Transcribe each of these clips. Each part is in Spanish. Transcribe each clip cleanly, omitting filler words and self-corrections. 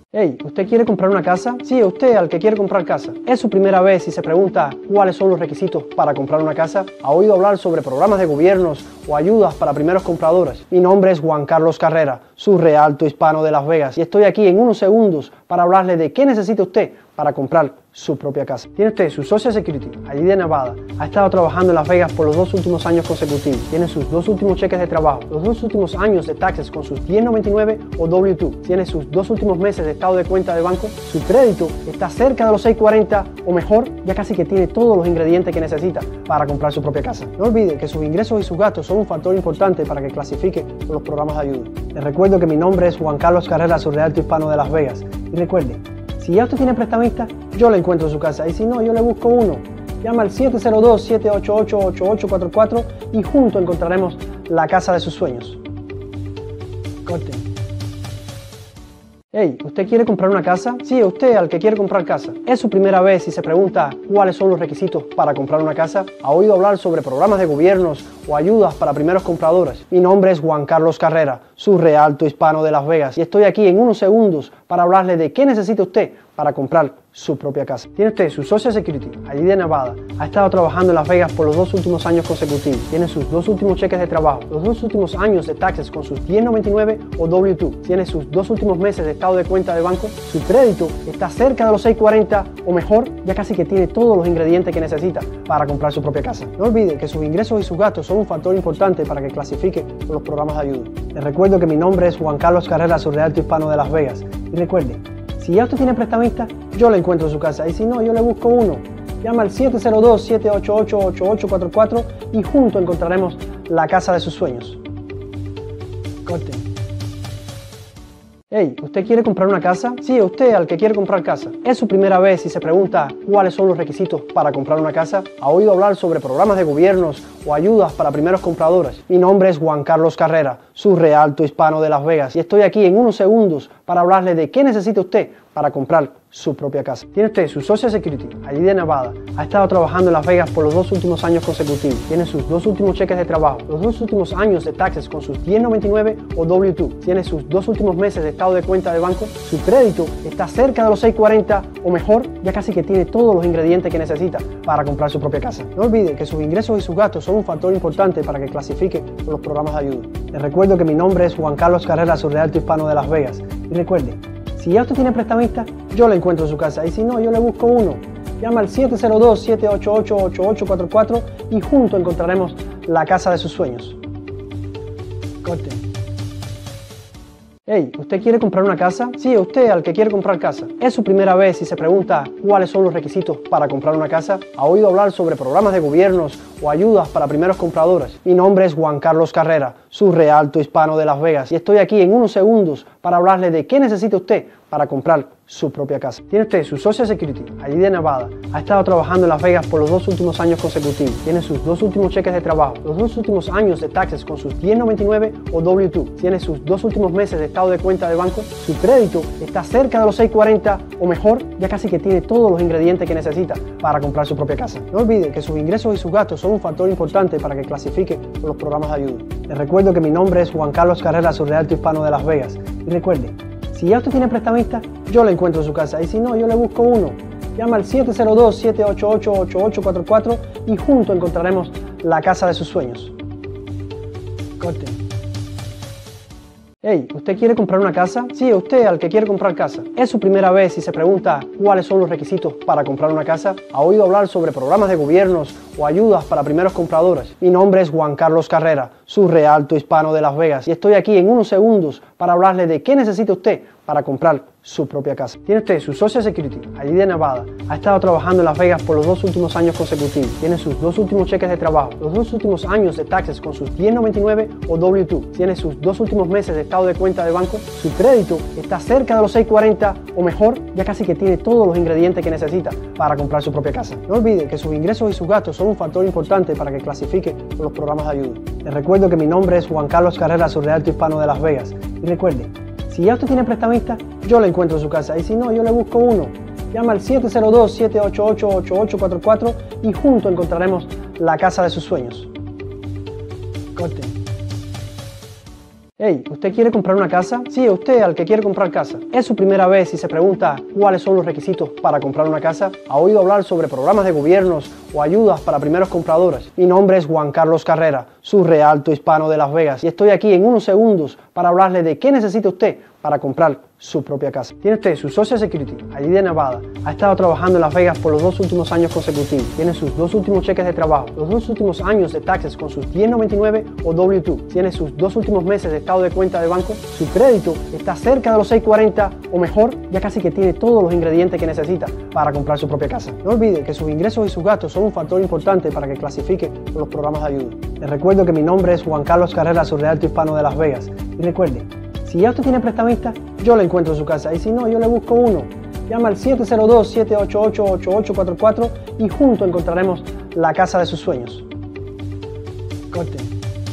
Hey, ¿usted quiere comprar una casa? Sí, usted al que quiere comprar casa. ¿Es su primera vez y se pregunta cuáles son los requisitos para comprar una casa? ¿Ha oído hablar sobre programas de gobiernos o ayudas para primeros compradores? Mi nombre es Juan Carlos Carrera, su realto hispano de Las Vegas, y estoy aquí en unos segundos para hablarle de qué necesita usted para comprar su propia casa. Tiene usted su Social Security, ID de Nevada, ha estado trabajando en Las Vegas por los 2 últimos años consecutivos, tiene sus 2 últimos cheques de trabajo, los 2 últimos años de taxes con sus 1099 o W2, tiene sus 2 últimos meses de estado de cuenta de banco, su crédito está cerca de los 640 o mejor, ya casi que tiene todos los ingredientes que necesita para comprar su propia casa. No olvide que sus ingresos y sus gastos son un factor importante para que clasifique por los programas de ayuda. Les recuerdo que mi nombre es Juan Carlos Carrera, su realto hispano de Las Vegas, y recuerde, si ya usted tiene prestamista, yo le encuentro su casa, y si no, yo le busco uno. Llama al 702-788-8844 y juntos encontraremos la casa de sus sueños. Corte. Hey, ¿usted quiere comprar una casa? Sí, usted al que quiere comprar casa. ¿Es su primera vez y se pregunta cuáles son los requisitos para comprar una casa? ¿Ha oído hablar sobre programas de gobiernos o ayudas para primeros compradores? Mi nombre es Juan Carlos Carrera, su realto hispano de Las Vegas, y estoy aquí en unos segundos para hablarle de qué necesita usted para comprar su propia casa. Tiene usted su Social Security, ID de Nevada, ha estado trabajando en Las Vegas por los 2 últimos años consecutivos, tiene sus 2 últimos cheques de trabajo, los 2 últimos años de taxes con sus 1099 o W2, tiene sus 2 últimos meses de estado de cuenta de banco, su crédito está cerca de los 640 o mejor, ya casi que tiene todos los ingredientes que necesita para comprar su propia casa. No olvide que sus ingresos y sus gastos son un factor importante para que clasifique por los programas de ayuda. Les recuerdo que mi nombre es Juan Carlos Carrera, su realto hispano de Las Vegas, y recuerde, si ya usted tiene prestamista, yo le encuentro su casa, y si no, yo le busco uno. Llama al 702-788-8844 y juntos encontraremos la casa de sus sueños. Corte. Hey, ¿usted quiere comprar una casa? Sí, usted al que quiere comprar casa. ¿Es su primera vez y se pregunta cuáles son los requisitos para comprar una casa? ¿Ha oído hablar sobre programas de gobiernos o ayudas para primeros compradores? Mi nombre es Juan Carlos Carrera, su realto hispano de Las Vegas, y estoy aquí en unos segundos para hablarle de qué necesita usted para comprar su propia casa. Tiene usted su Social Security, ID de Nevada, ha estado trabajando en Las Vegas por los 2 últimos años consecutivos, tiene sus 2 últimos cheques de trabajo, los 2 últimos años de taxes con sus 1099 o W2, tiene sus 2 últimos meses de estado de cuenta de banco, su crédito está cerca de los 640 o mejor, ya casi que tiene todos los ingredientes que necesita para comprar su propia casa. No olvide que sus ingresos y sus gastos son un factor importante para que clasifique por los programas de ayuda. Les recuerdo que mi nombre es Juan Carlos Carrera, su realto hispano de Las Vegas, y recuerde, si ya usted tiene prestamista, yo le encuentro su casa, y si no, yo le busco uno. Llama al 702-788-8844 y juntos encontraremos la casa de sus sueños. Corte. Hey, ¿usted quiere comprar una casa? Sí, usted al que quiere comprar casa. ¿Es su primera vez y se pregunta cuáles son los requisitos para comprar una casa? ¿Ha oído hablar sobre programas de gobiernos o ayudas para primeros compradores? Mi nombre es Juan Carlos Carrera, su realto hispano de Las Vegas, y estoy aquí en unos segundos para hablarle de qué necesita usted para comprar su propia casa. Tiene usted su Social Security, ID de Nevada, ha estado trabajando en Las Vegas por los 2 últimos años consecutivos, tiene sus 2 últimos cheques de trabajo, los 2 últimos años de taxes con sus 1099 o W2, tiene sus 2 últimos meses de estado de cuenta de banco, su crédito está cerca de los 640 o mejor, ya casi que tiene todos los ingredientes que necesita para comprar su propia casa. No olvide que sus ingresos y sus gastos son un factor importante para que clasifique por los programas de ayuda. Les recuerdo que mi nombre es Juan Carlos Carrera, su realto hispano de Las Vegas, y recuerde, si ya usted tiene prestamista, yo le encuentro su casa, y si no, yo le busco uno. Llama al 702-788-8844 y juntos encontraremos la casa de sus sueños. Corte. Hey, ¿usted quiere comprar una casa? Sí, usted al que quiere comprar casa. ¿Es su primera vez y se pregunta cuáles son los requisitos para comprar una casa? ¿Ha oído hablar sobre programas de gobiernos o ayudas para primeros compradores? Mi nombre es Juan Carlos Carrera, su realto hispano de Las Vegas, y estoy aquí en unos segundos para hablarle de qué necesita usted para comprar su propia casa. Tiene usted su Social Security, ID de Nevada, ha estado trabajando en Las Vegas por los 2 últimos años consecutivos, tiene sus 2 últimos cheques de trabajo, los 2 últimos años de taxes con sus 1099 o W2, tiene sus 2 últimos meses de estado de cuenta de banco, su crédito está cerca de los 640 o mejor, ya casi que tiene todos los ingredientes que necesita para comprar su propia casa. No olvide que sus ingresos y sus gastos son un factor importante para que clasifique por los programas de ayuda. Les recuerdo que mi nombre es Juan Carlos Carrera, su realto hispano de Las Vegas, y recuerde, si ya usted tiene prestamista, yo le encuentro su casa, y si no, yo le busco uno. Llama al 702-788-8844 y juntos encontraremos la casa de sus sueños. Corte. Hey, ¿usted quiere comprar una casa? Sí, usted al que quiere comprar casa. ¿Es su primera vez y se pregunta cuáles son los requisitos para comprar una casa? ¿Ha oído hablar sobre programas de gobiernos o ayudas para primeros compradores? Mi nombre es Juan Carlos Carrera, su realto hispano de Las Vegas, y estoy aquí en unos segundos para hablarle de qué necesita usted para comprar su propia casa. Tiene usted su Social Security, ID de Nevada, ha estado trabajando en Las Vegas por los 2 últimos años consecutivos, tiene sus 2 últimos cheques de trabajo, los 2 últimos años de taxes con sus 1099 o W2, tiene sus 2 últimos meses de estado de cuenta de banco, su crédito está cerca de los 640 o mejor, ya casi que tiene todos los ingredientes que necesita para comprar su propia casa. No olvide que sus ingresos y sus gastos son un factor importante para que clasifique por los programas de ayuda. Les recuerdo que mi nombre es Juan Carlos Carrera, su realto hispano de Las Vegas, y recuerde, si ya usted tiene prestamista, yo le encuentro su casa. Y si no, yo le busco uno. Llama al 702-788-8844 y juntos encontraremos la casa de sus sueños. Corten.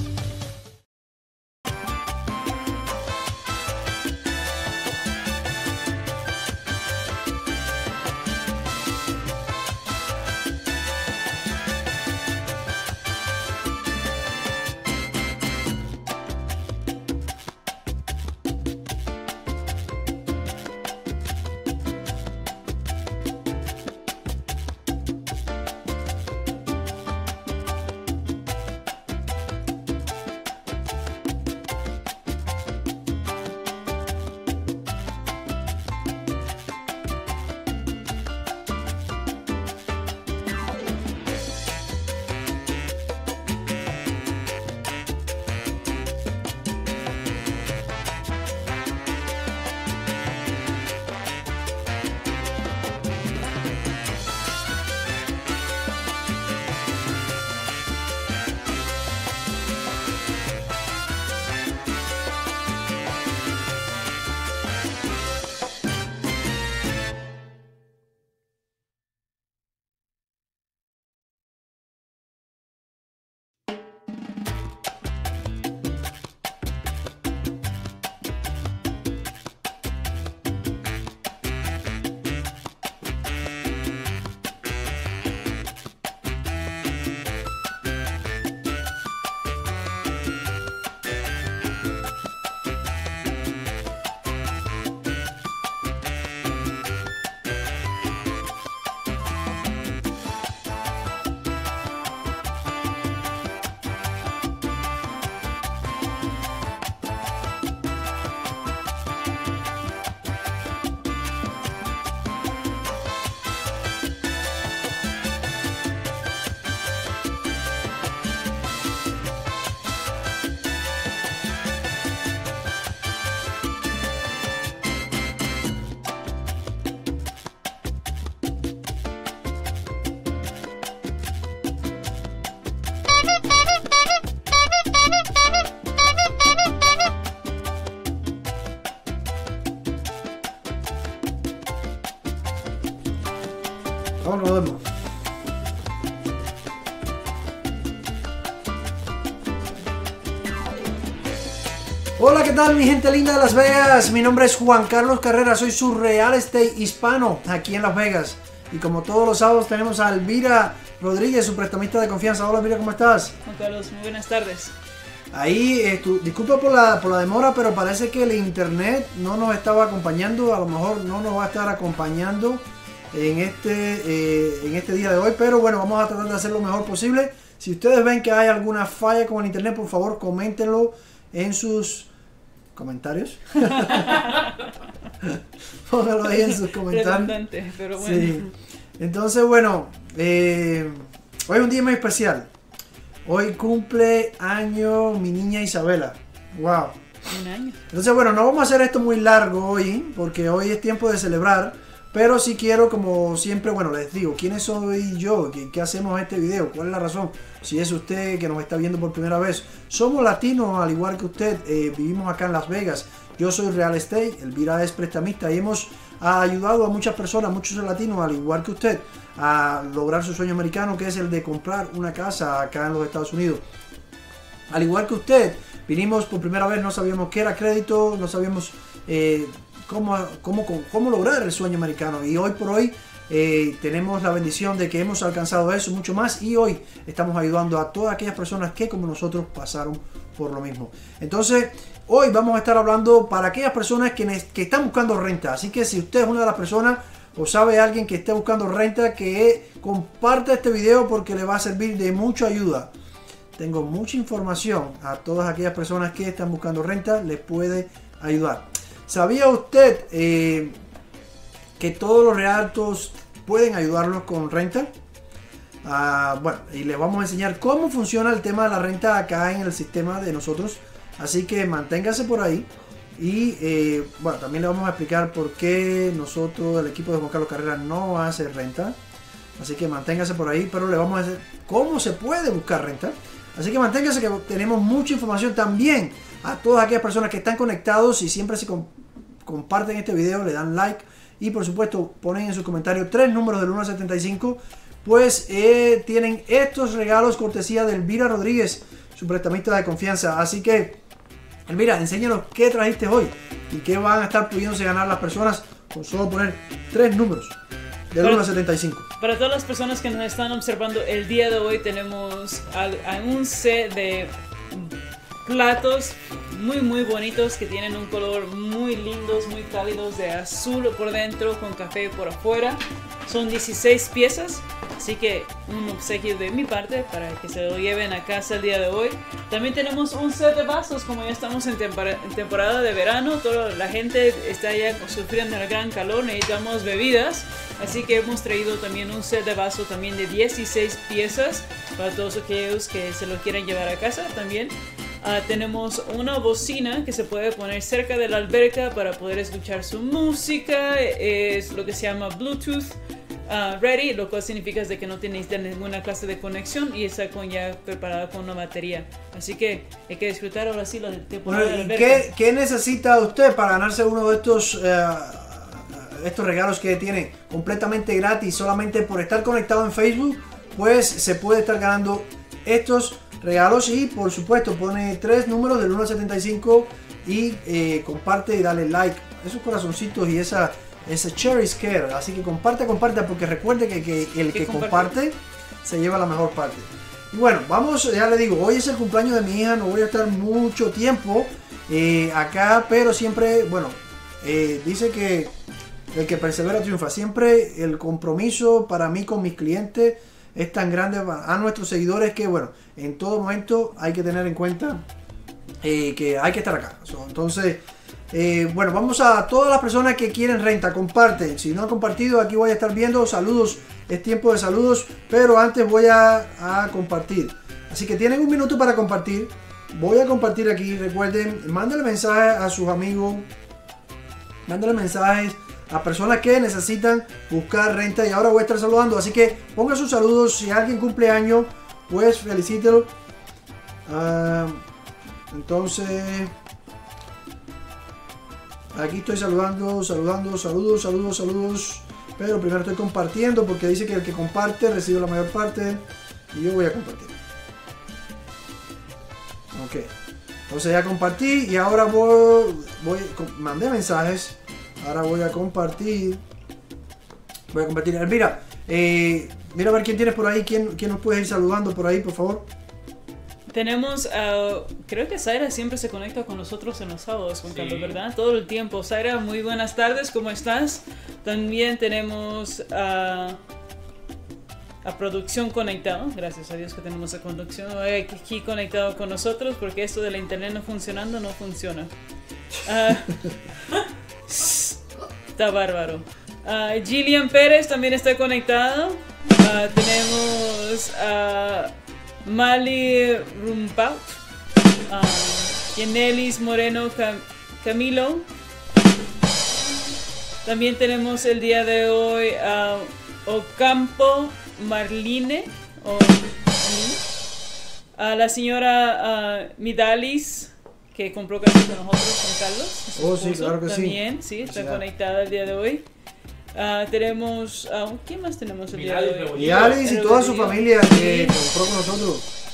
Ahora nos vemos. Hola, ¿qué tal mi gente linda de Las Vegas? Mi nombre es Juan Carlos Carrera, soy su real estate hispano aquí en Las Vegas. Y como todos los sábados tenemos a Elvira Rodríguez, su prestamista de confianza. Hola Elvira, ¿cómo estás? Juan Carlos, muy buenas tardes. Ahí, disculpa por la demora, pero parece que el internet no nos estaba acompañando. A lo mejor no nos va a estar acompañando en este día de hoy, pero bueno, vamos a tratar de hacer lo mejor posible. Si ustedes ven que hay alguna falla con el internet, por favor coméntenlo en sus comentarios. Pónganlo ahí en sus comentarios. Redundante, pero bueno. Sí. Entonces, bueno, hoy es un día muy especial. Hoy cumple año mi niña Isabela. Wow. Un año. Entonces, bueno, no vamos a hacer esto muy largo hoy, porque hoy es tiempo de celebrar. Pero sí quiero, como siempre, bueno, les digo, ¿quién soy yo? ¿Qué hacemos este video? ¿Cuál es la razón? Si es usted que nos está viendo por primera vez. Somos latinos, al igual que usted. Vivimos acá en Las Vegas. Yo soy real estate, Elvira es prestamista y hemos ayudado a muchas personas, muchos latinos, al igual que usted, a lograr su sueño americano, que es el de comprar una casa acá en los Estados Unidos. Al igual que usted, vinimos por primera vez, no sabíamos qué era crédito, no sabíamos cómo lograr el sueño americano. Y hoy por hoy tenemos la bendición de que hemos alcanzado eso, mucho más, y hoy estamos ayudando a todas aquellas personas que como nosotros pasaron por lo mismo. Entonces hoy vamos a estar hablando para aquellas personas que están buscando renta. Así que si usted es una de las personas o sabe de alguien que esté buscando renta, que comparta este video porque le va a servir de mucha ayuda. Tengo mucha información a todas aquellas personas que están buscando renta, les puede ayudar. ¿Sabía usted que todos los realtors pueden ayudarlos con renta? Bueno, y les vamos a enseñar cómo funciona el tema de la renta acá en el sistema de nosotros. Así que manténgase por ahí. Y bueno, también le vamos a explicar por qué nosotros, el equipo de Juan Carlos Carrera, no hace renta. Así que manténgase por ahí, pero le vamos a decir cómo se puede buscar renta. Así que manténgase, que tenemos mucha información también a todas aquellas personas que están conectados y siempre se comparten este video, le dan like y por supuesto ponen en sus comentarios 3 números del 1 al 75, pues tienen estos regalos cortesía de Elvira Rodríguez, su prestamista de confianza. Así que Elvira, enséñanos qué trajiste hoy y qué van a estar pudiéndose ganar las personas con solo poner 3 números del 1 al 75. Para todas las personas que nos están observando el día de hoy, tenemos un set de platos muy bonitos que tienen un color muy lindos, muy cálidos, de azul por dentro con café por afuera. Son 16 piezas, así que un obsequio de mi parte para que se lo lleven a casa el día de hoy. También tenemos un set de vasos, como ya estamos en temporada de verano, toda la gente está ya sufriendo el gran calor, necesitamos bebidas, así que hemos traído también un set de vasos también de 16 piezas para todos aquellos que se lo quieran llevar a casa también. Tenemos una bocina que se puede poner cerca de la alberca para poder escuchar su música. Es lo que se llama Bluetooth ready, lo cual significa de que no tiene ninguna clase de conexión y está ya preparada con una batería. Así que hay que disfrutar ahora sí lo del tiempo de la alberca. ¿Qué necesita usted para ganarse uno de estos regalos que tiene completamente gratis solamente por estar conectado en Facebook? Pues se puede estar ganando estos regalos y por supuesto pone 3 números del 1 al 75 y comparte y dale like, esos corazoncitos y ese cherry scare. Así que comparte porque recuerde que el que comparte se lleva la mejor parte. Y bueno, vamos, ya le digo, hoy es el cumpleaños de mi hija, no voy a estar mucho tiempo acá, pero siempre, bueno, dice que el que persevera triunfa. Siempre el compromiso para mí con mis clientes es tan grande, a nuestros seguidores, que bueno, en todo momento hay que tener en cuenta que hay que estar acá. Entonces, bueno, vamos a todas las personas que quieren renta, comparten. Si no han compartido, aquí voy a estar viendo saludos, es tiempo de saludos, pero antes voy a compartir. Así que tienen un minuto para compartir. Voy a compartir aquí, recuerden, mándenle mensajes a sus amigos, mándenle mensajes a personas que necesitan buscar renta. Y ahora voy a estar saludando, así que pongan sus saludos. Si alguien cumple año, pues felicítelo. Entonces aquí estoy saludos. Pero primero estoy compartiendo porque dice que el que comparte recibe la mayor parte. Y yo voy a compartir. Ok, entonces ya compartí y ahora mandé mensajes. Ahora voy a compartir. Mira, mira a ver quién tienes por ahí. ¿Quién nos puede ir saludando por ahí, por favor? Tenemos, creo que Zaira siempre se conecta con nosotros en los sábados, Juan Carlos, ¿verdad? Todo el tiempo. Zaira, muy buenas tardes, ¿cómo estás? También tenemos a producción conectado. Gracias a Dios que tenemos a producción aquí conectado con nosotros, porque esto de la internet no funcionando no funciona. Está bárbaro. Gillian Pérez también está conectado. Tenemos a Mali Rumpaut, Yenelis Moreno Camilo. También tenemos el día de hoy a Ocampo Marline, a la señora Midalis, que compró café con nosotros, con Carlos. Oh, sí, claro que también, sí. Está conectada el día de hoy. Tenemos, ¿quién más tenemos el día de hoy? Midalis y toda su familia que compró con nosotros.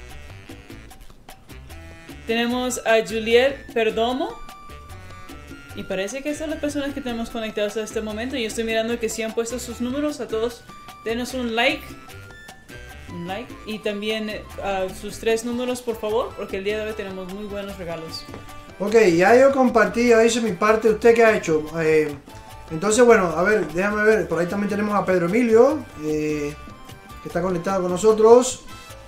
Tenemos a Juliet Perdomo. Y parece que estas son las personas que tenemos conectadas hasta este momento. Y yo estoy mirando que sí han puesto sus números. A todos, denos un like. Un like. Y también sus 3 números, por favor. Porque el día de hoy tenemos muy buenos regalos. Ok, ya yo compartí, ya hice mi parte. ¿Usted qué ha hecho? Entonces, bueno, a ver, déjame ver. Por ahí también tenemos a Pedro Emilio, que está conectado con nosotros.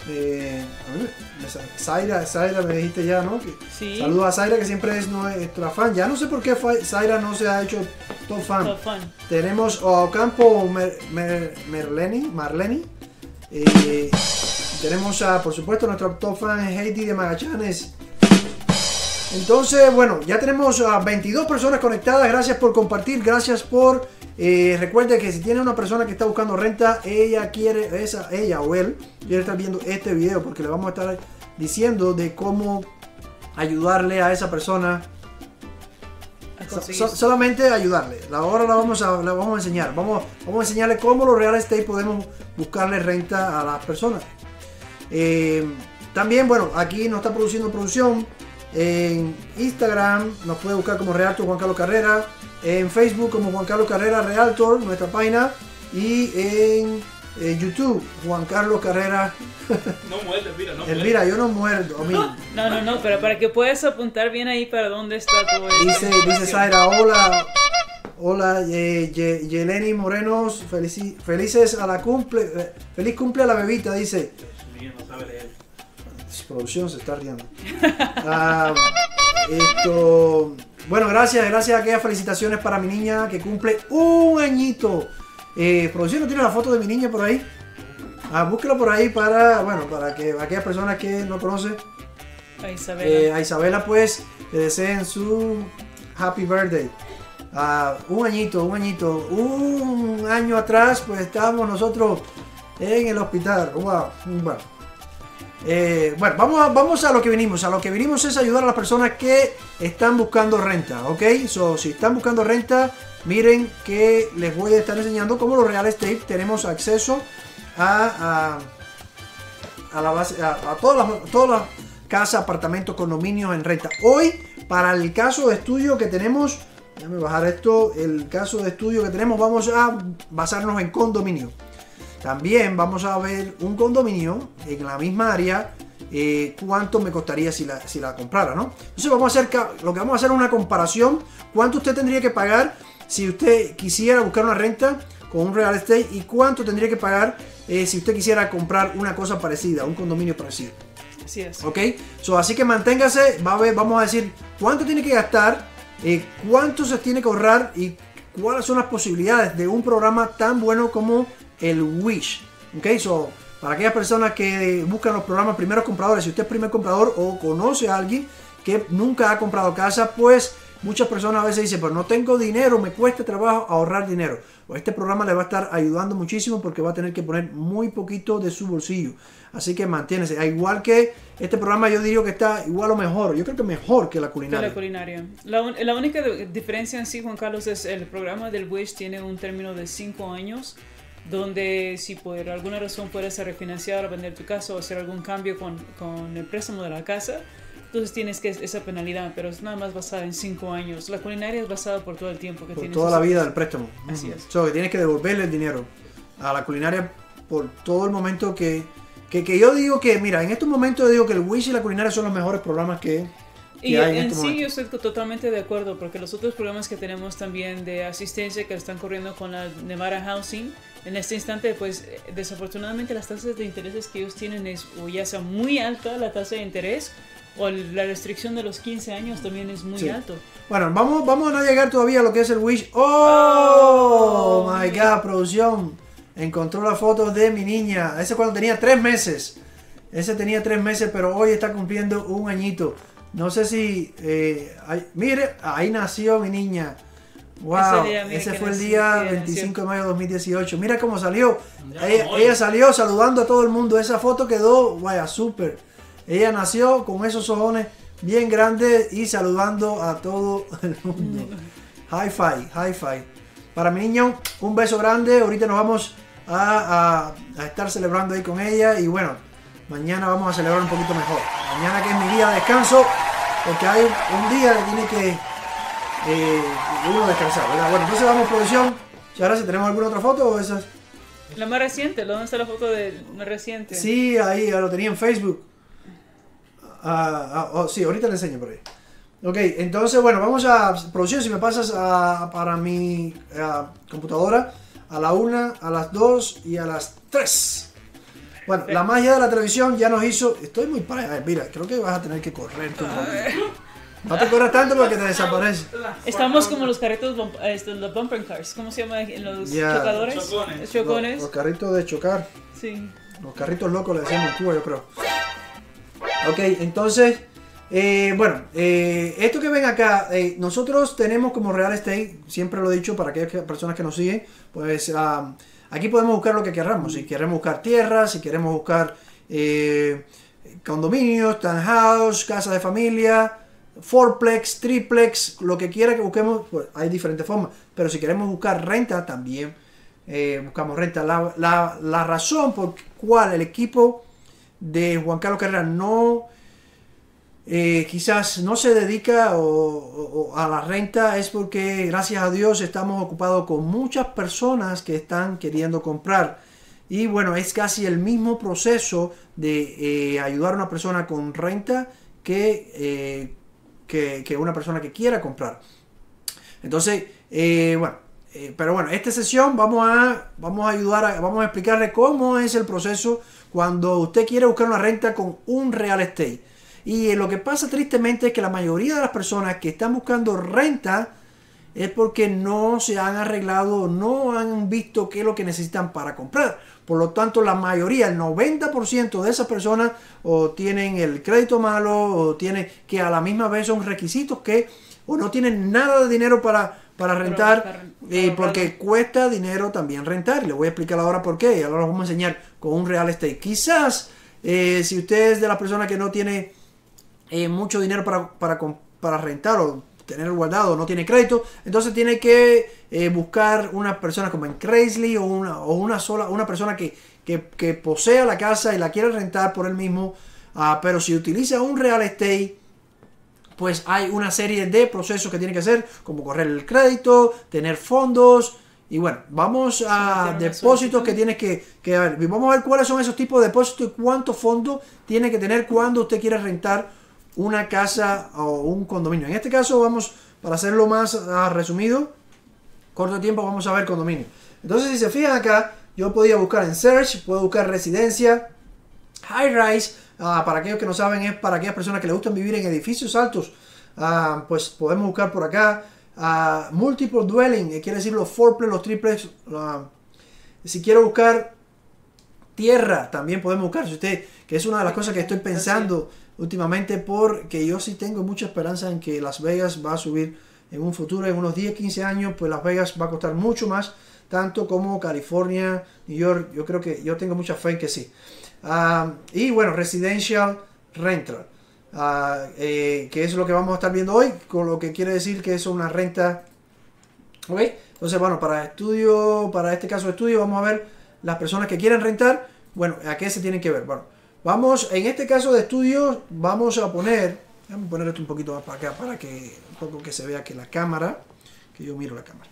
Zaira me dijiste ya, ¿no? Sí. Saludos a Zaira, que siempre es nuestra fan. Ya no sé por qué Zaira no se ha hecho top fan. Top fan. Tenemos a Ocampo Marleni. Tenemos a, por supuesto, nuestro top fan Heidi de Magallanes. Entonces, bueno, ya tenemos a 22 personas conectadas. Gracias por compartir, gracias por... recuerde que si tiene una persona que está buscando renta, ella o él quiere estar viendo este video, porque le vamos a estar diciendo de cómo ayudarle a esa persona. Solamente ayudarle. Ahora la vamos a enseñar. Vamos a enseñarle cómo los real estate podemos buscarle renta a las personas. También, bueno, aquí nos está produciendo producción. En Instagram nos puede buscar como Realtor Juan Carlos Carrera. En Facebook como Juan Carlos Carrera Realtor, nuestra página. Y en YouTube, Juan Carlos Carrera. No muerde, Elvira, no muerde. Elvira, yo no muerdo. No, pero para que puedas apuntar bien ahí para dónde está todo esto. Dice Zaira, hola, Yeleni Morenos, felices a la cumple, feliz cumple a la bebita, dice. Dios mío, no sabe leer. Producción se está riendo. Bueno, gracias a aquellas felicitaciones para mi niña que cumple 1 añito. Producción, ¿no tiene la foto de mi niña por ahí? Búsquelo por ahí para que aquellas personas que no conocen a Isabela, pues le deseen su happy birthday. 1 añito. Un año atrás, pues estábamos nosotros en el hospital. Bueno, vamos a lo que vinimos. A lo que vinimos es ayudar a las personas que están buscando renta, ¿ok? Si están buscando renta, miren que les voy a estar enseñando cómo los real estate tenemos acceso a todas las casas, apartamentos, condominios en renta. Hoy, para el caso de estudio que tenemos, déjame bajar esto, el caso de estudio que tenemos, vamos a basarnos en condominio. También vamos a ver un condominio en la misma área, cuánto me costaría si la comprara, ¿no? Entonces lo que vamos a hacer es una comparación, cuánto usted tendría que pagar si usted quisiera buscar una renta con un real estate y cuánto tendría que pagar si usted quisiera comprar una cosa parecida, un condominio parecido. Así es. ¿Ok? Así que manténgase, vamos a decir cuánto tiene que gastar, cuánto se tiene que ahorrar y cuáles son las posibilidades de un programa tan bueno como el Wish. Ok, para aquellas personas que buscan los programas primeros compradores, si usted es primer comprador o conoce a alguien que nunca ha comprado casa, pues muchas personas a veces dicen, pero no tengo dinero, me cuesta trabajo ahorrar dinero. Pues este programa le va a estar ayudando muchísimo porque va a tener que poner muy poquito de su bolsillo. Así que manténese. Igual que este programa, yo diría que está igual o mejor. Yo creo que mejor que la culinaria. La única diferencia en sí, Juan Carlos, es el programa del Wish tiene un término de 5 años. Donde si por alguna razón puedes refinanciar o vender tu casa o hacer algún cambio con el préstamo de la casa, entonces tienes que esa penalidad, pero es nada más basada en 5 años. La culinaria es basada por todo el tiempo que tienes. Por toda la vida del préstamo. Así es. Que tienes que devolverle el dinero a la culinaria por todo el momento que yo digo que, mira, en estos momentos yo digo que el Wish y la culinaria son los mejores programas que hay en este momento. Yo estoy totalmente de acuerdo, porque los otros programas que tenemos también de asistencia que están corriendo con la Nevada Housing, en este instante, pues desafortunadamente las tasas de intereses que ellos tienen es o ya sea muy alta la tasa de interés o la restricción de los 15 años también es muy alto. Bueno, vamos a no llegar todavía a lo que es el Wish. ¡Oh! My God, producción. Encontró la foto de mi niña. Ese cuando tenía 3 meses. Ese tenía 3 meses, pero hoy está cumpliendo 1 añito. No sé si... mire, ahí nació mi niña. Wow, ese fue el día 25 de mayo de 2018. Mira cómo salió. Ella salió saludando a todo el mundo. Esa foto quedó, vaya, súper. Ella nació con esos ojones bien grandes y saludando a todo el mundo. High five. Para mi niño, un beso grande. Ahorita nos vamos a estar celebrando ahí con ella. Y bueno, mañana vamos a celebrar un poquito mejor. Mañana que es mi día de descanso. Porque hay un día que tiene que uno descansado, ¿verdad? Bueno, entonces vamos producción. Y ahora si tenemos alguna otra foto o esas. La más reciente, ¿dónde está la foto de más reciente? Sí, ahí ya lo tenía en Facebook. Sí, ahorita le enseño por ahí. Ok, entonces bueno, vamos a producción. Si me pasas para mi computadora a la 1, a las 2 y a las 3. Bueno, la magia de la televisión ya nos hizo. Estoy muy para allá. Mira, creo que vas a tener que correr tú. No te corras tanto porque te desaparece. Estamos como los carritos, los bumper cars. ¿Cómo se llama? Los chocadores. Chocones. Chocones. Los carritos de chocar. Sí. Los carritos locos le decimos en Cuba, yo creo. Ok, entonces, bueno, esto que ven acá, nosotros tenemos como real estate, siempre lo he dicho para aquellas personas que nos siguen, pues aquí podemos buscar lo que queramos. Si queremos buscar tierras, si queremos buscar condominios, townhouse, casa de familia, fourplex, triplex, lo que quiera que busquemos, pues hay diferentes formas. Pero si queremos buscar renta, también buscamos renta. La razón por cual el equipo de Juan Carlos Carrera no quizás no se dedica a la renta es porque gracias a Dios estamos ocupados con muchas personas que están queriendo comprar. Y bueno, es casi el mismo proceso de ayudar a una persona con renta que una persona que quiera comprar. Entonces, pero bueno, esta sesión vamos a explicarle cómo es el proceso cuando usted quiere buscar una renta con un real estate. Y lo que pasa tristemente es que la mayoría de las personas que están buscando renta es porque no se han arreglado, no han visto qué es lo que necesitan para comprar. Por lo tanto, la mayoría, el 90% de esas personas o tienen el crédito malo o tienen que a la misma vez son requisitos que o no tienen nada de dinero para rentar porque cuesta dinero también rentar. Le voy a explicar ahora por qué y ahora lo vamos a enseñar con un real estate. Quizás si usted es de las personas que no tiene mucho dinero para rentar o tener guardado, no tiene crédito, entonces tiene que buscar una persona como en Craigslist o una persona que posea la casa y la quiere rentar por él mismo. Pero si utiliza un real estate, pues hay una serie de procesos que tiene que hacer, como correr el crédito, tener fondos. Y bueno, vamos a depósitos que tienes que ver. Vamos a ver cuáles son esos tipos de depósitos y cuántos fondos tiene que tener cuando usted quiere rentar una casa o un condominio. En este caso vamos, para hacerlo más resumido, corto tiempo, vamos a ver condominio. Entonces si se fijan acá, yo podía buscar en Search, puedo buscar residencia, high rise, para aquellos que no saben es para aquellas personas que les gustan vivir en edificios altos, pues podemos buscar por acá, multiple dwelling, quiere decir los fourplex, los triplex. Si quiero buscar tierra, también podemos buscar, si usted, que es una de las cosas que estoy pensando últimamente, porque yo sí tengo mucha esperanza en que Las Vegas va a subir en un futuro, en unos 10, 15 años, pues Las Vegas va a costar mucho más, tanto como California, New York. Yo creo que yo tengo mucha fe en que sí. Y bueno, residential rental, que es lo que vamos a estar viendo hoy, con lo que quiere decir que es una renta. ¿Ok? Entonces, bueno, para este caso de estudio, vamos a ver las personas que quieren rentar. Bueno, ¿a qué se tienen que ver? Bueno, vamos, en este caso de estudio, vamos a poner, déjame poner esto un poquito más para acá, para que un poco que se vea que la cámara, que yo miro la cámara.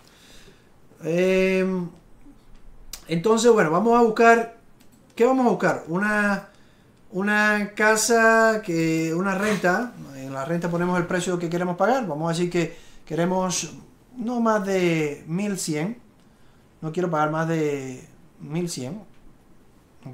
Entonces, bueno, vamos a buscar, ¿qué vamos a buscar? Una casa, una renta. En la renta ponemos el precio que queremos pagar. Vamos a decir que queremos no más de 1100. No quiero pagar más de 1100. ¿Ok?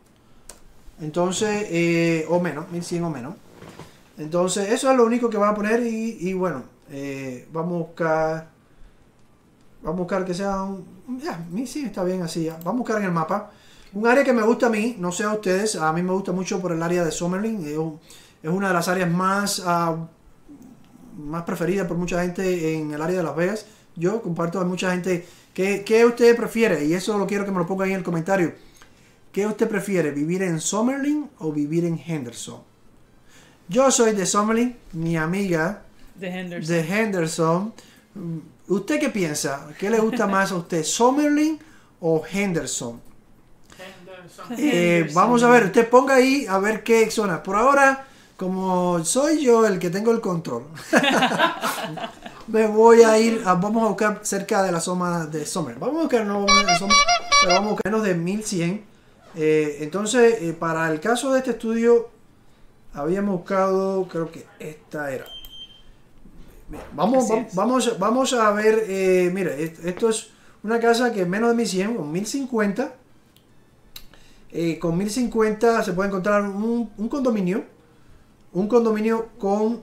Entonces, o menos, 1100 o menos. Entonces, eso es lo único que van a poner. Y bueno, vamos a buscar que sea ya, 1100 está bien así. Ya. Vamos a buscar en el mapa. Un área que me gusta a mí, no sé a ustedes, a mí me gusta mucho por el área de Summerlin. Es una de las áreas más preferida por mucha gente en el área de Las Vegas. Yo comparto a mucha gente. ¿Qué usted prefiere? Y eso lo quiero que me lo ponga ahí en el comentario. ¿Qué usted prefiere? ¿Vivir en Summerlin o vivir en Henderson? Yo soy de Summerlin, mi amiga de Henderson. ¿Usted qué piensa? ¿Qué le gusta más a usted? ¿Summerlin o Henderson? Vamos a ver, usted ponga ahí a ver qué zona. Por ahora, como soy yo el que tengo el control. me voy a ir, vamos a buscar cerca de la zona de Summer. Vamos a buscar, no de Summer, pero vamos a buscar menos de 1100. Entonces, para el caso de este estudio, habíamos buscado, creo que esta era. Mira, vamos a ver, mira, esto es una casa que es menos de 1100, con 1050. Con 1050 se puede encontrar un condominio. Un condominio con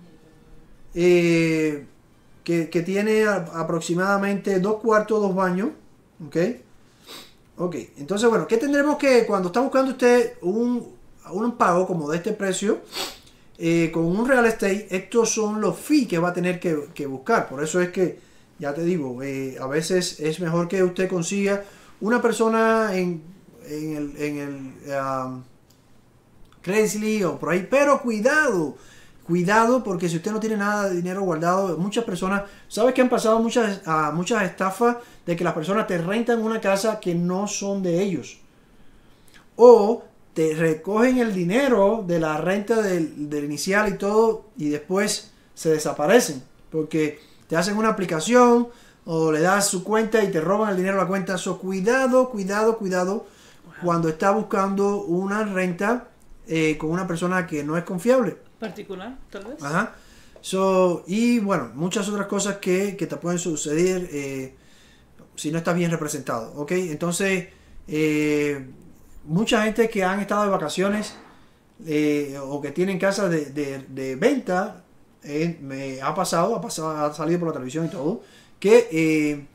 que tiene aproximadamente 2 cuartos, 2 baños. Ok, entonces bueno, ¿qué tendremos que cuando está buscando usted un pago como de este precio con un real estate? Estos son los fees que va a tener que buscar. Por eso es que, ya te digo, a veces es mejor que usted consiga una persona en el Craigslist o por ahí, pero cuidado, porque si usted no tiene nada de dinero guardado, muchas personas, ¿sabes que han pasado muchas estafas de que las personas te rentan una casa que no son de ellos? O te recogen el dinero de la renta del inicial y todo, y después se desaparecen, porque te hacen una aplicación o le das su cuenta y te roban el dinero de la cuenta. So, cuidado cuando está buscando una renta con una persona que no es confiable. Particular, tal vez. Ajá. So, y bueno, muchas otras cosas que te pueden suceder si no estás bien representado. ¿Ok? Entonces, mucha gente que han estado de vacaciones o que tienen casas de venta, ha salido por la televisión y todo, que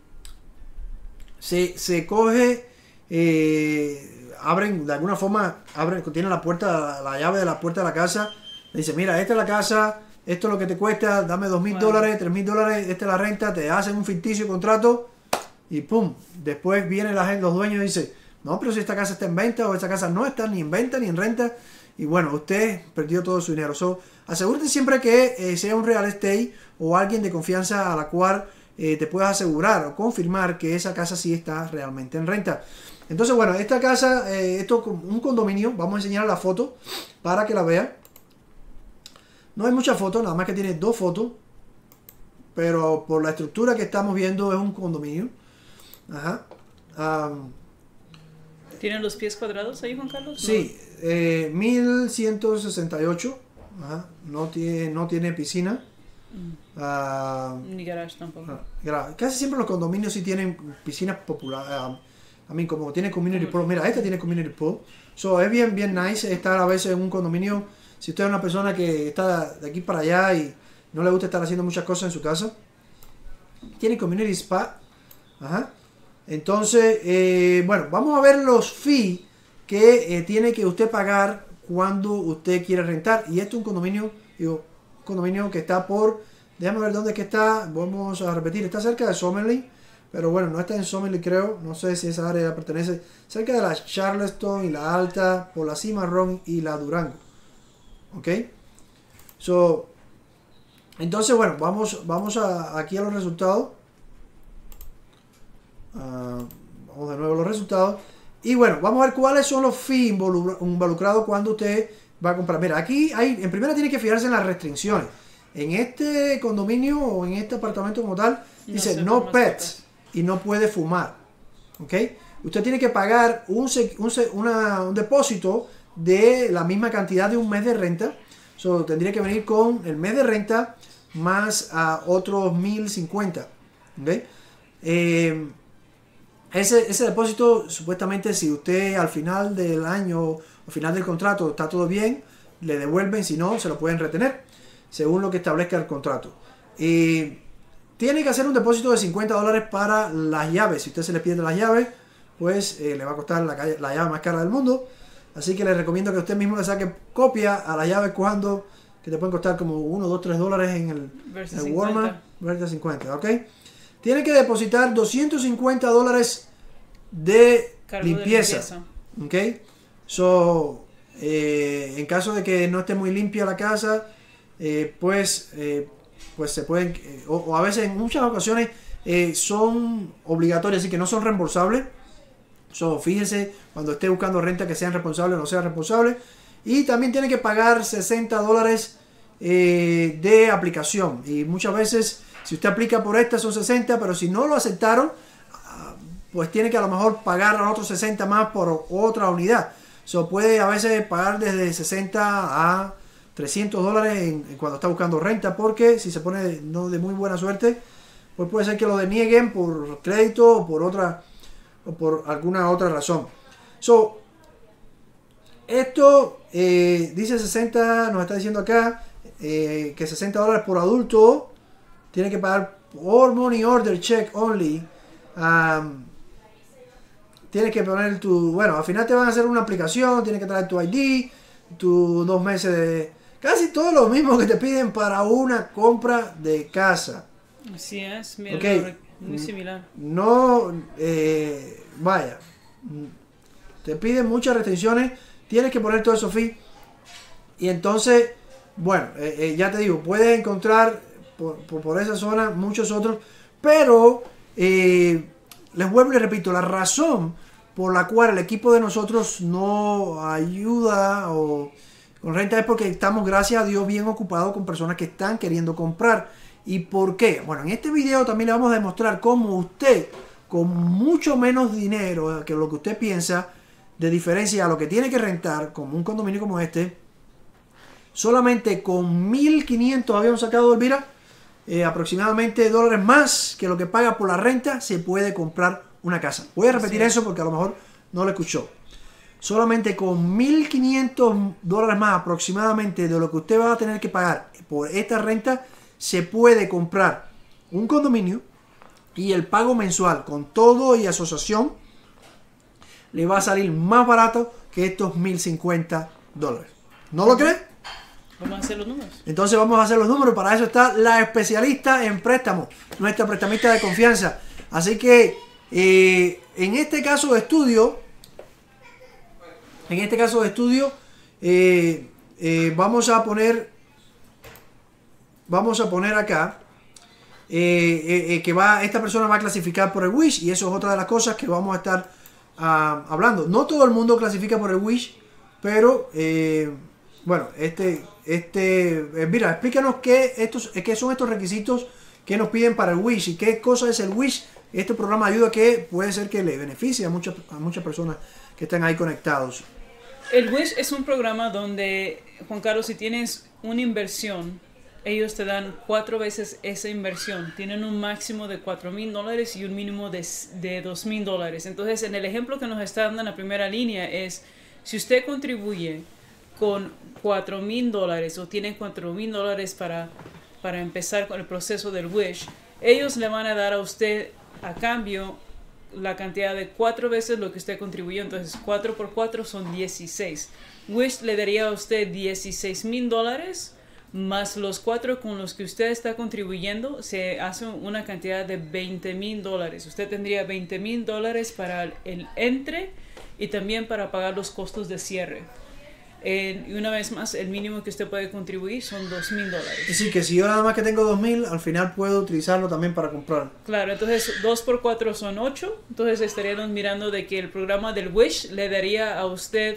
se coge, abren, de alguna forma, tienen la llave de la puerta de la casa, le dice, mira, esta es la casa, esto es lo que te cuesta, dame $2,000, $3,000, esta es la renta, te hacen un ficticio contrato y pum, después vienen los dueños y dicen, no, pero si esta casa está en venta o esta casa no está ni en venta ni en renta, y bueno, usted perdió todo su dinero. So, asegúrate siempre que sea un real estate o alguien de confianza a la cual te puedas asegurar o confirmar que esa casa sí está realmente en renta. Entonces, bueno, esta casa, esto es un condominio, vamos a enseñar la foto para que la vean. No hay muchas fotos, nada más que tiene 2 fotos, pero por la estructura que estamos viendo es un condominio. Ajá. ¿Tienen los pies cuadrados ahí, Juan Carlos? Sí, 1168. Ajá. No tiene piscina. Ni garage tampoco. Casi siempre los condominios sí tienen piscinas populares. Como tiene community pool. Mira, esta tiene community pool. So, es bien nice estar a veces en un condominio. Si usted es una persona que está de aquí para allá y no le gusta estar haciendo muchas cosas en su casa, tiene community spa. Ajá. Entonces, bueno, vamos a ver los fees que tiene que usted pagar cuando usted quiere rentar. Y esto es un condominio que está por, déjame ver dónde es que está, vamos a repetir, está cerca de Summerlin, pero bueno, no está en Summerlin, creo, no sé si esa área pertenece, cerca de la Charleston y la Alta, por la Cimarrón y la Durango. Ok, so, entonces bueno, vamos aquí a los resultados. Vamos de nuevo a los resultados. Y bueno, vamos a ver cuáles son los fees involucrados cuando usted va a comprar. Mira, aquí en primera tiene que fijarse en las restricciones. En este condominio o en este apartamento como tal, dice no pets y no puede fumar. ¿Ok? Usted tiene que pagar un depósito de la misma cantidad de un mes de renta. So, tendría que venir con el mes de renta más otros 1050. ¿Ok? Ese depósito, supuestamente, si usted al final del año o al final del contrato está todo bien, le devuelven, si no, se lo pueden retener, según lo que establezca el contrato. Tiene que hacer un depósito de $50 para las llaves. Si usted se le pide las llaves, pues le va a costar la llave más cara del mundo. Así que le recomiendo que usted mismo le saque copia a las llaves que te pueden costar como $1, $2, $3 en el Walmart versus 50, ¿ok? Tiene que depositar $250 de limpieza. ¿Ok? So, en caso de que no esté muy limpia la casa, pues se pueden, o a veces en muchas ocasiones son obligatorias, así que no son reembolsables. So, fíjense cuando esté buscando renta que sean responsables o no sean responsables. Y también tiene que pagar $60 de aplicación. Y muchas veces Si usted aplica por esta son 60, pero si no lo aceptaron, pues tiene que a lo mejor pagar a otros 60 más por otra unidad. So, puede a veces pagar desde 60 a $300 cuando está buscando renta, porque si se pone no de muy buena suerte, pues puede ser que lo denieguen por crédito o por alguna otra razón. So, esto dice 60, nos está diciendo acá que $60 por adulto. Tiene que pagar por money order check only. Tienes que poner bueno, al final te van a hacer una aplicación, tienes que traer tu ID, tus 2 meses de... Casi todo lo mismo que te piden para una compra de casa. Así es, mira, Okay. muy similar. No, vaya, te piden muchas restricciones, tienes que poner todo eso fee. Y entonces, bueno, ya te digo, puedes encontrar por esa zona muchos otros, pero les vuelvo y les repito, la razón por la cual el equipo de nosotros no ayuda con renta es porque estamos, gracias a Dios, bien ocupados con personas que están queriendo comprar. ¿Y por qué? Bueno, en este video también le vamos a demostrar cómo usted, con mucho menos dinero que lo que usted piensa, de diferencia a lo que tiene que rentar, como un condominio como este, solamente con 1.500 habíamos sacado, Elvira, aproximadamente $, más que lo que paga por la renta, se puede comprar una casa. Voy a repetir eso porque a lo mejor no lo escuchó. Solamente con 1.500 más aproximadamente de lo que usted va a tener que pagar por esta renta, se puede comprar un condominio, y el pago mensual con todo y asociación le va a salir más barato que estos $1.050. ¿No lo cree? Vamos a hacer los números. Entonces vamos a hacer los números. Para eso está la especialista en préstamos, nuestra prestamista de confianza. Así que en este caso de estudio, vamos a poner acá que esta persona va a clasificar por el Wish, y eso es otra de las cosas que vamos a estar hablando. No todo el mundo clasifica por el Wish, pero bueno, mira, explícanos qué son estos requisitos que nos piden para el Wish y qué cosa es el Wish. Este programa de ayuda que puede ser que le beneficie a muchas personas que están ahí conectados. El Wish es un programa donde, Juan Carlos, si tienes una inversión, ellos te dan 4 veces esa inversión. Tienen un máximo de $4,000 y un mínimo de $2,000. Entonces, en el ejemplo que nos está dando en la primera línea es, si usted contribuye con $4,000 o tiene $4,000 para empezar con el proceso del Wish, ellos le van a dar a usted a cambio la cantidad de 4 veces lo que usted contribuyó. Entonces 4 por 4 son 16. Wish le daría a usted $16,000 más los 4 con los que usted está contribuyendo, se hace una cantidad de $20,000. Usted tendría $20,000 para el entre y también para pagar los costos de cierre. Y una vez más, el mínimo que usted puede contribuir son $2,000. Es decir, que si yo nada más que tengo 2,000, al final puedo utilizarlo también para comprar. Claro, entonces 2 por 4 son 8. Entonces estaríamos mirando de que el programa del Wish le daría a usted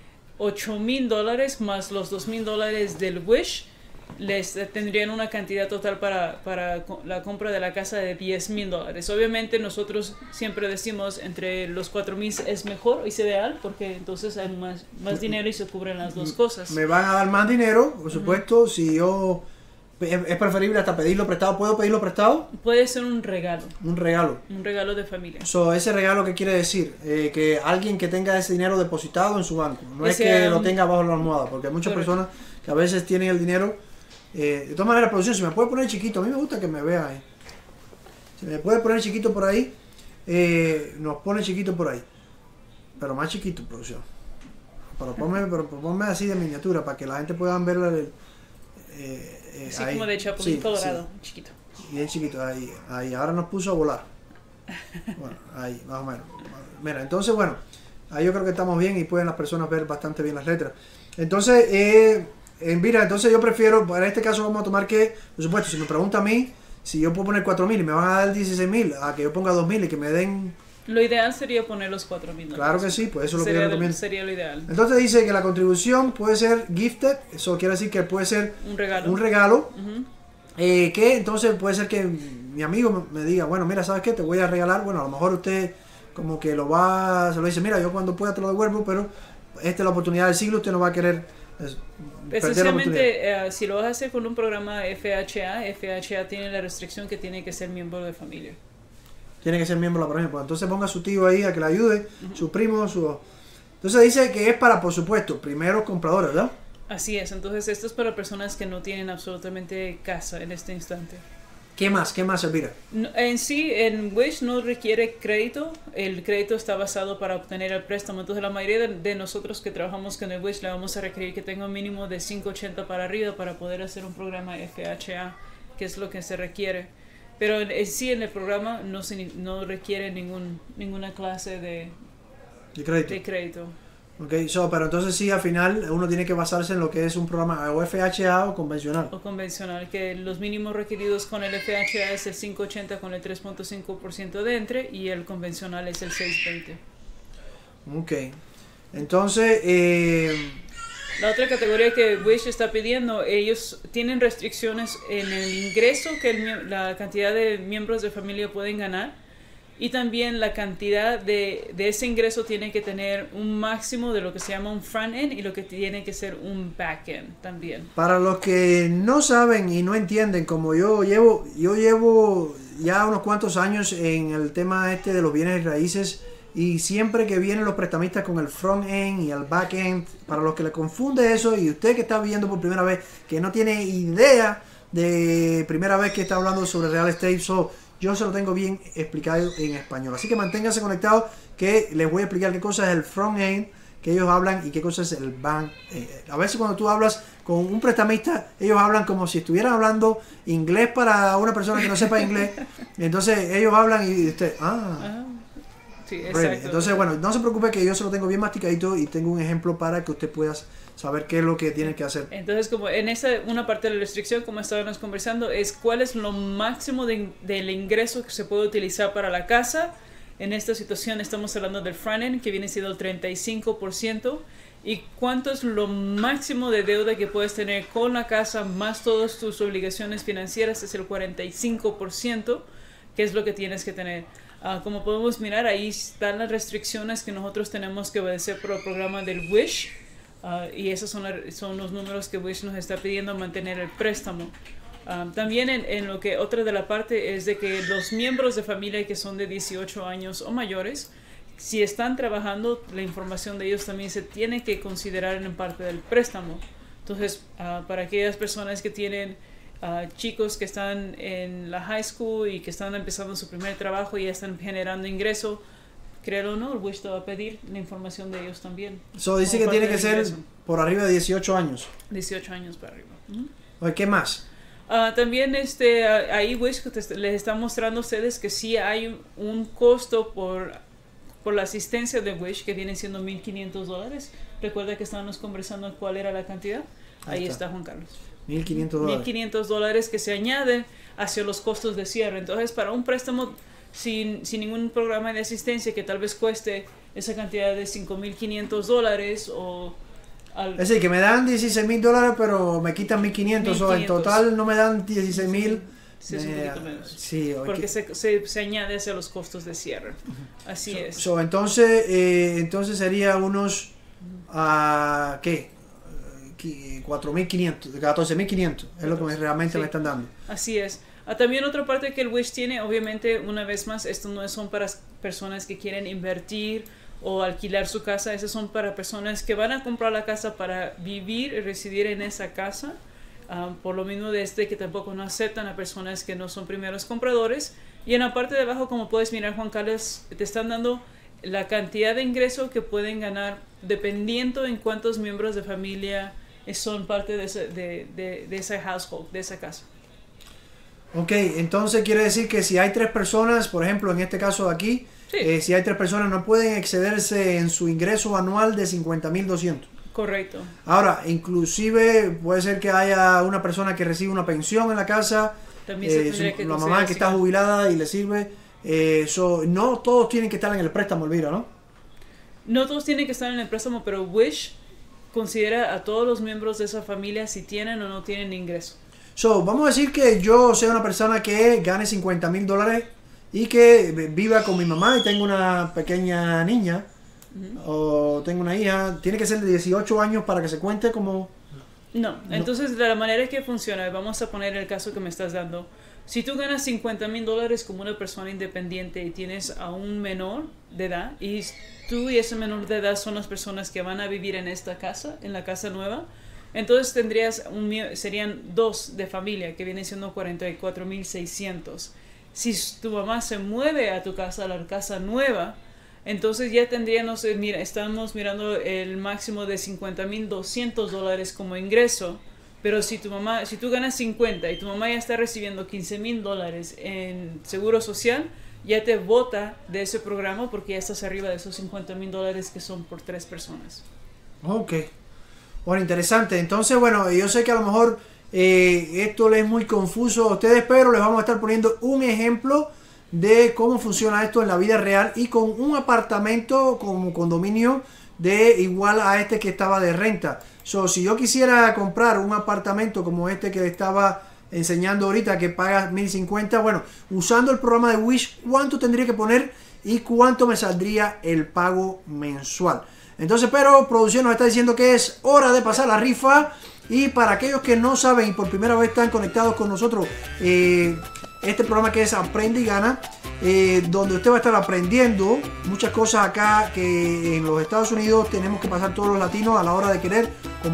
$8,000 más los $2,000 del Wish. Les tendrían una cantidad total para la compra de la casa de $10,000. Obviamente nosotros siempre decimos entre los 4,000 es mejor, es ideal, porque entonces hay más dinero y se cubren las dos cosas. Me van a dar más dinero, por supuesto. Si yo es preferible hasta pedirlo prestado. ¿Puedo pedirlo prestado? Puede ser un regalo. Un regalo. Un regalo de familia. ¿Ese regalo qué quiere decir? Que alguien que tenga ese dinero depositado en su banco. No es Ese, que lo tenga bajo la almohada, porque hay muchas correcto. personas que a veces tienen el dinero. De todas maneras, producción, si me puede poner chiquito, a mí me gusta que me vea ahí. Si me puede poner chiquito por ahí, nos pone chiquito por ahí. Pero más chiquito, producción. Pero ponme así de miniatura para que la gente pueda ver Así ahí. como de Chapulín Sí, Colorado, sí. chiquito. Bien chiquito, ahí. Ahora nos puso a volar. Bueno, ahí, más o menos. Mira, entonces, bueno, ahí yo creo que estamos bien y pueden las personas ver bastante bien las letras. Entonces, mira, entonces yo prefiero, para este caso vamos a tomar que, por supuesto, si me pregunta a mí, si yo puedo poner 4,000 y me van a dar 16,000, a que yo ponga 2,000 y que me den... Lo ideal sería poner los $4,000. Claro que sí, pues eso es lo que yo recomiendo. Sería lo ideal. Entonces dice que la contribución puede ser gifted, eso quiere decir que puede ser Un regalo. un regalo. Que entonces puede ser que mi amigo me diga, bueno, mira, ¿sabes qué? Te voy a regalar, bueno, a lo mejor usted como que se lo dice, mira, yo cuando pueda te lo devuelvo, pero esta es la oportunidad del siglo, usted no va a querer perder la oportunidad. Especialmente si lo vas a hacer con un programa FHA tiene la restricción que tiene que ser miembro de familia. Tiene que ser miembro de la familia, pues entonces ponga a su tío ahí a que le ayude, su primo, Entonces dice que es para, por supuesto, primeros compradores, ¿verdad? Así es, entonces esto es para personas que no tienen absolutamente casa en este instante. ¿Qué más, Elvira? En sí, en Wish no requiere crédito. El crédito está basado para obtener el préstamo. Entonces, la mayoría de nosotros que trabajamos con el Wish le vamos a requerir que tenga un mínimo de 580 para arriba para poder hacer un programa FHA, que es lo que se requiere. Pero sí, en el programa no requiere ninguna clase de crédito. Okay, pero entonces sí, al final uno tiene que basarse en lo que es un programa o FHA o convencional. O convencional, que los mínimos requeridos con el FHA es el 580 con el 3.5% de entre y el convencional es el 620. Ok, entonces... La otra categoría que Wish está pidiendo, ellos tienen restricciones en el ingreso que la cantidad de miembros de familia pueden ganar. Y también la cantidad de ese ingreso tiene que tener un máximo de lo que se llama un front-end y lo que tiene que ser un back-end también. Para los que no saben y no entienden, como yo llevo ya unos cuantos años en el tema de los bienes raíces y siempre que vienen los prestamistas con el front-end y el back-end, para los que le confunde eso y usted que está viendo por primera vez, que no tiene idea de primera vez que está hablando sobre real estate, yo se lo tengo bien explicado en español. Así que manténganse conectados que les voy a explicar qué cosa es el front-end que ellos hablan y qué cosa es el back. A veces cuando tú hablas con un prestamista, ellos hablan como si estuvieran hablando inglés para una persona que no sepa inglés. Entonces ellos hablan y usted, sí, really. exacto. Entonces, bueno, no se preocupe que yo se lo tengo bien masticadito y tengo un ejemplo para que usted pueda saber qué es lo que tiene que hacer. Entonces, como en una parte de la restricción, como estábamos conversando, es cuál es lo máximo del ingreso que se puede utilizar para la casa. En esta situación estamos hablando del front-end, que viene siendo el 35%. ¿Y cuánto es lo máximo de deuda que puedes tener con la casa, más todas tus obligaciones financieras? Es el 45%, que es lo que tienes que tener. Como podemos mirar, ahí están las restricciones que nosotros tenemos que obedecer por el programa del Wish. Y esos son los números que Wish nos está pidiendo mantener el préstamo. También en lo que otra de la parte es de que los miembros de familia que son de 18 años o mayores, si están trabajando, la información de ellos también se tiene que considerar en parte del préstamo. Entonces, para aquellas personas que tienen chicos que están en la high school y que están empezando su primer trabajo y ya están generando ingreso, créelo o no, el Wish te va a pedir la información de ellos también. Dice que tiene que ser por arriba de 18 años. 18 años para arriba. ¿Qué más? También ahí Wish les está mostrando a ustedes que sí hay un costo por la asistencia de Wish que viene siendo $1,500. Recuerda que estábamos conversando cuál era la cantidad. Ahí está Juan Carlos. $1,500. $1,500 que se añaden hacia los costos de cierre. Entonces, para un préstamo sin ningún programa de asistencia que tal vez cueste esa cantidad de $5,500 o... Es decir, que me dan $16,000 pero me quitan $1,500 o en total no me dan $16,000. Sí, es un poquito menos. Sí, porque se añade hacia los costos de cierre. Así es. Entonces sería unos... ¿qué? 4.500, 14.500 es lo que realmente me están dando. Así es. También otra parte que el Wish tiene, obviamente, una vez más, esto no son para personas que quieren invertir o alquilar su casa, esas son para personas que van a comprar la casa para vivir y residir en esa casa. Por lo mismo desde que tampoco no aceptan a personas que no son primeros compradores. Y en la parte de abajo, como puedes mirar, Juan Carlos, te están dando la cantidad de ingreso que pueden ganar dependiendo en cuántos miembros de familia son parte de ese household, de esa casa. Ok, entonces quiere decir que si hay 3 personas, por ejemplo, en este caso de aquí, sí. Si hay 3 personas no pueden excederse en su ingreso anual de $50,200. Correcto. Ahora, inclusive puede ser que haya una persona que recibe una pensión en la casa, también se tendría que la mamá que está jubilada y le sirve. No todos tienen que estar en el préstamo, Elvira, ¿no? No todos tienen que estar en el préstamo, pero Wish considera a todos los miembros de esa familia si tienen o no tienen ingreso. So, vamos a decir que yo sea una persona que gane $50,000 y que viva con mi mamá y tengo una pequeña niña o tengo una hija. Tiene que ser de 18 años para que se cuente como... No, entonces de la manera que funciona, vamos a poner el caso que me estás dando. Si tú ganas $50,000 como una persona independiente y tienes a un menor de edad y tú y ese menor de edad son las personas que van a vivir en esta casa, en la casa nueva, entonces serían dos de familia que vienen siendo 44,600. Si tu mamá se mueve a tu casa, a la casa nueva, entonces ya tendríamos, estamos mirando el máximo de $50,200 como ingreso. Pero si tú ganas 50 y tu mamá ya está recibiendo $15,000 en seguro social, ya te bota de ese programa porque ya estás arriba de esos $50,000 que son por 3 personas. Ok. Bueno, interesante. Entonces, bueno, yo sé que a lo mejor esto les es muy confuso a ustedes, pero les vamos a estar poniendo un ejemplo de cómo funciona esto en la vida real y con un apartamento como condominio de igual a este que estaba de renta. So, si yo quisiera comprar un apartamento como este que estaba enseñando ahorita, que paga $1,050, bueno, usando el programa de Wish, ¿cuánto tendría que poner y cuánto me saldría el pago mensual? Entonces, pero producción nos está diciendo que es hora de pasar la rifa. Y para aquellos que no saben y por primera vez están conectados con nosotros, este programa que es Aprende y Gana, donde usted va a estar aprendiendo muchas cosas acá que en los Estados Unidos tenemos que pasar todos los latinos a la hora de querer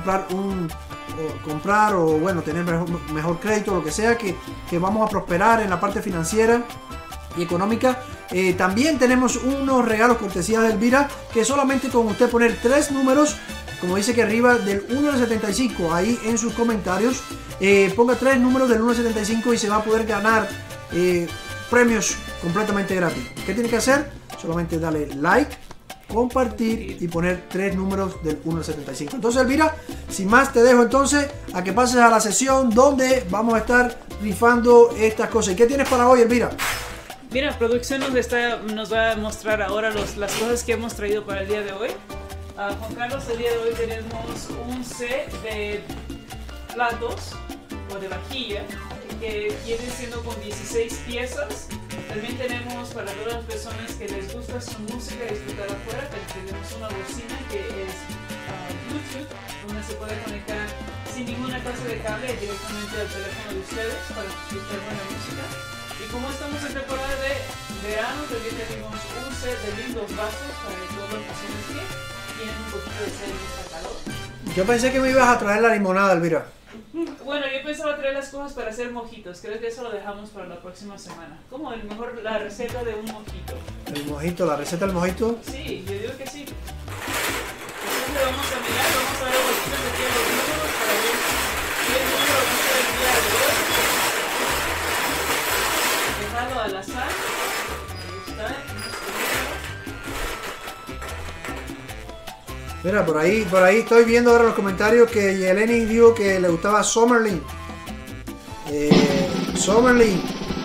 comprar o bueno, tener mejor crédito, lo que sea, que vamos a prosperar en la parte financiera y económica. También tenemos unos regalos cortesía de Elvira, que solamente con usted poner 3 números, como dice que arriba, del 1 al 75, ahí en sus comentarios, ponga 3 números del 1 al 75 y se va a poder ganar premios completamente gratis. ¿Qué tiene que hacer? Solamente darle like, compartir y poner 3 números del 1 al 75. Entonces, Elvira, sin más te dejo entonces a que pases a la sesión donde vamos a estar rifando estas cosas. ¿Y qué tienes para hoy, Elvira? Mira, producción nos va a mostrar ahora las cosas que hemos traído para el día de hoy. Juan Carlos, el día de hoy tenemos un set de platos o de vajilla que viene siendo con 16 piezas. También tenemos para todas las personas que les gusta su música y disfrutar afuera, tenemos una bocina que es Bluetooth, donde se puede conectar sin ninguna clase de cable directamente al teléfono de ustedes para disfrutar buena música. Y como estamos en temporada de verano, también tenemos un set de lindos vasos para que todas las personas que tienen un poquito de sed y mucha calor. Yo pensé que me ibas a traer la limonada, Elvira. Bueno, yo pensaba traer las cosas para hacer mojitos. Creo que eso lo dejamos para la próxima semana. Como la receta de un mojito. El mojito, la receta del mojito. Sí, yo digo que sí. Entonces vamos a mirar, vamos a ver los poquitos de los números para ver qué número va a ser el día de hoy. Dejarlo al azar. Ahí está. Mira, por ahí estoy viendo ahora en los comentarios que Yeleni dijo que le gustaba Summerlin. Summerlin.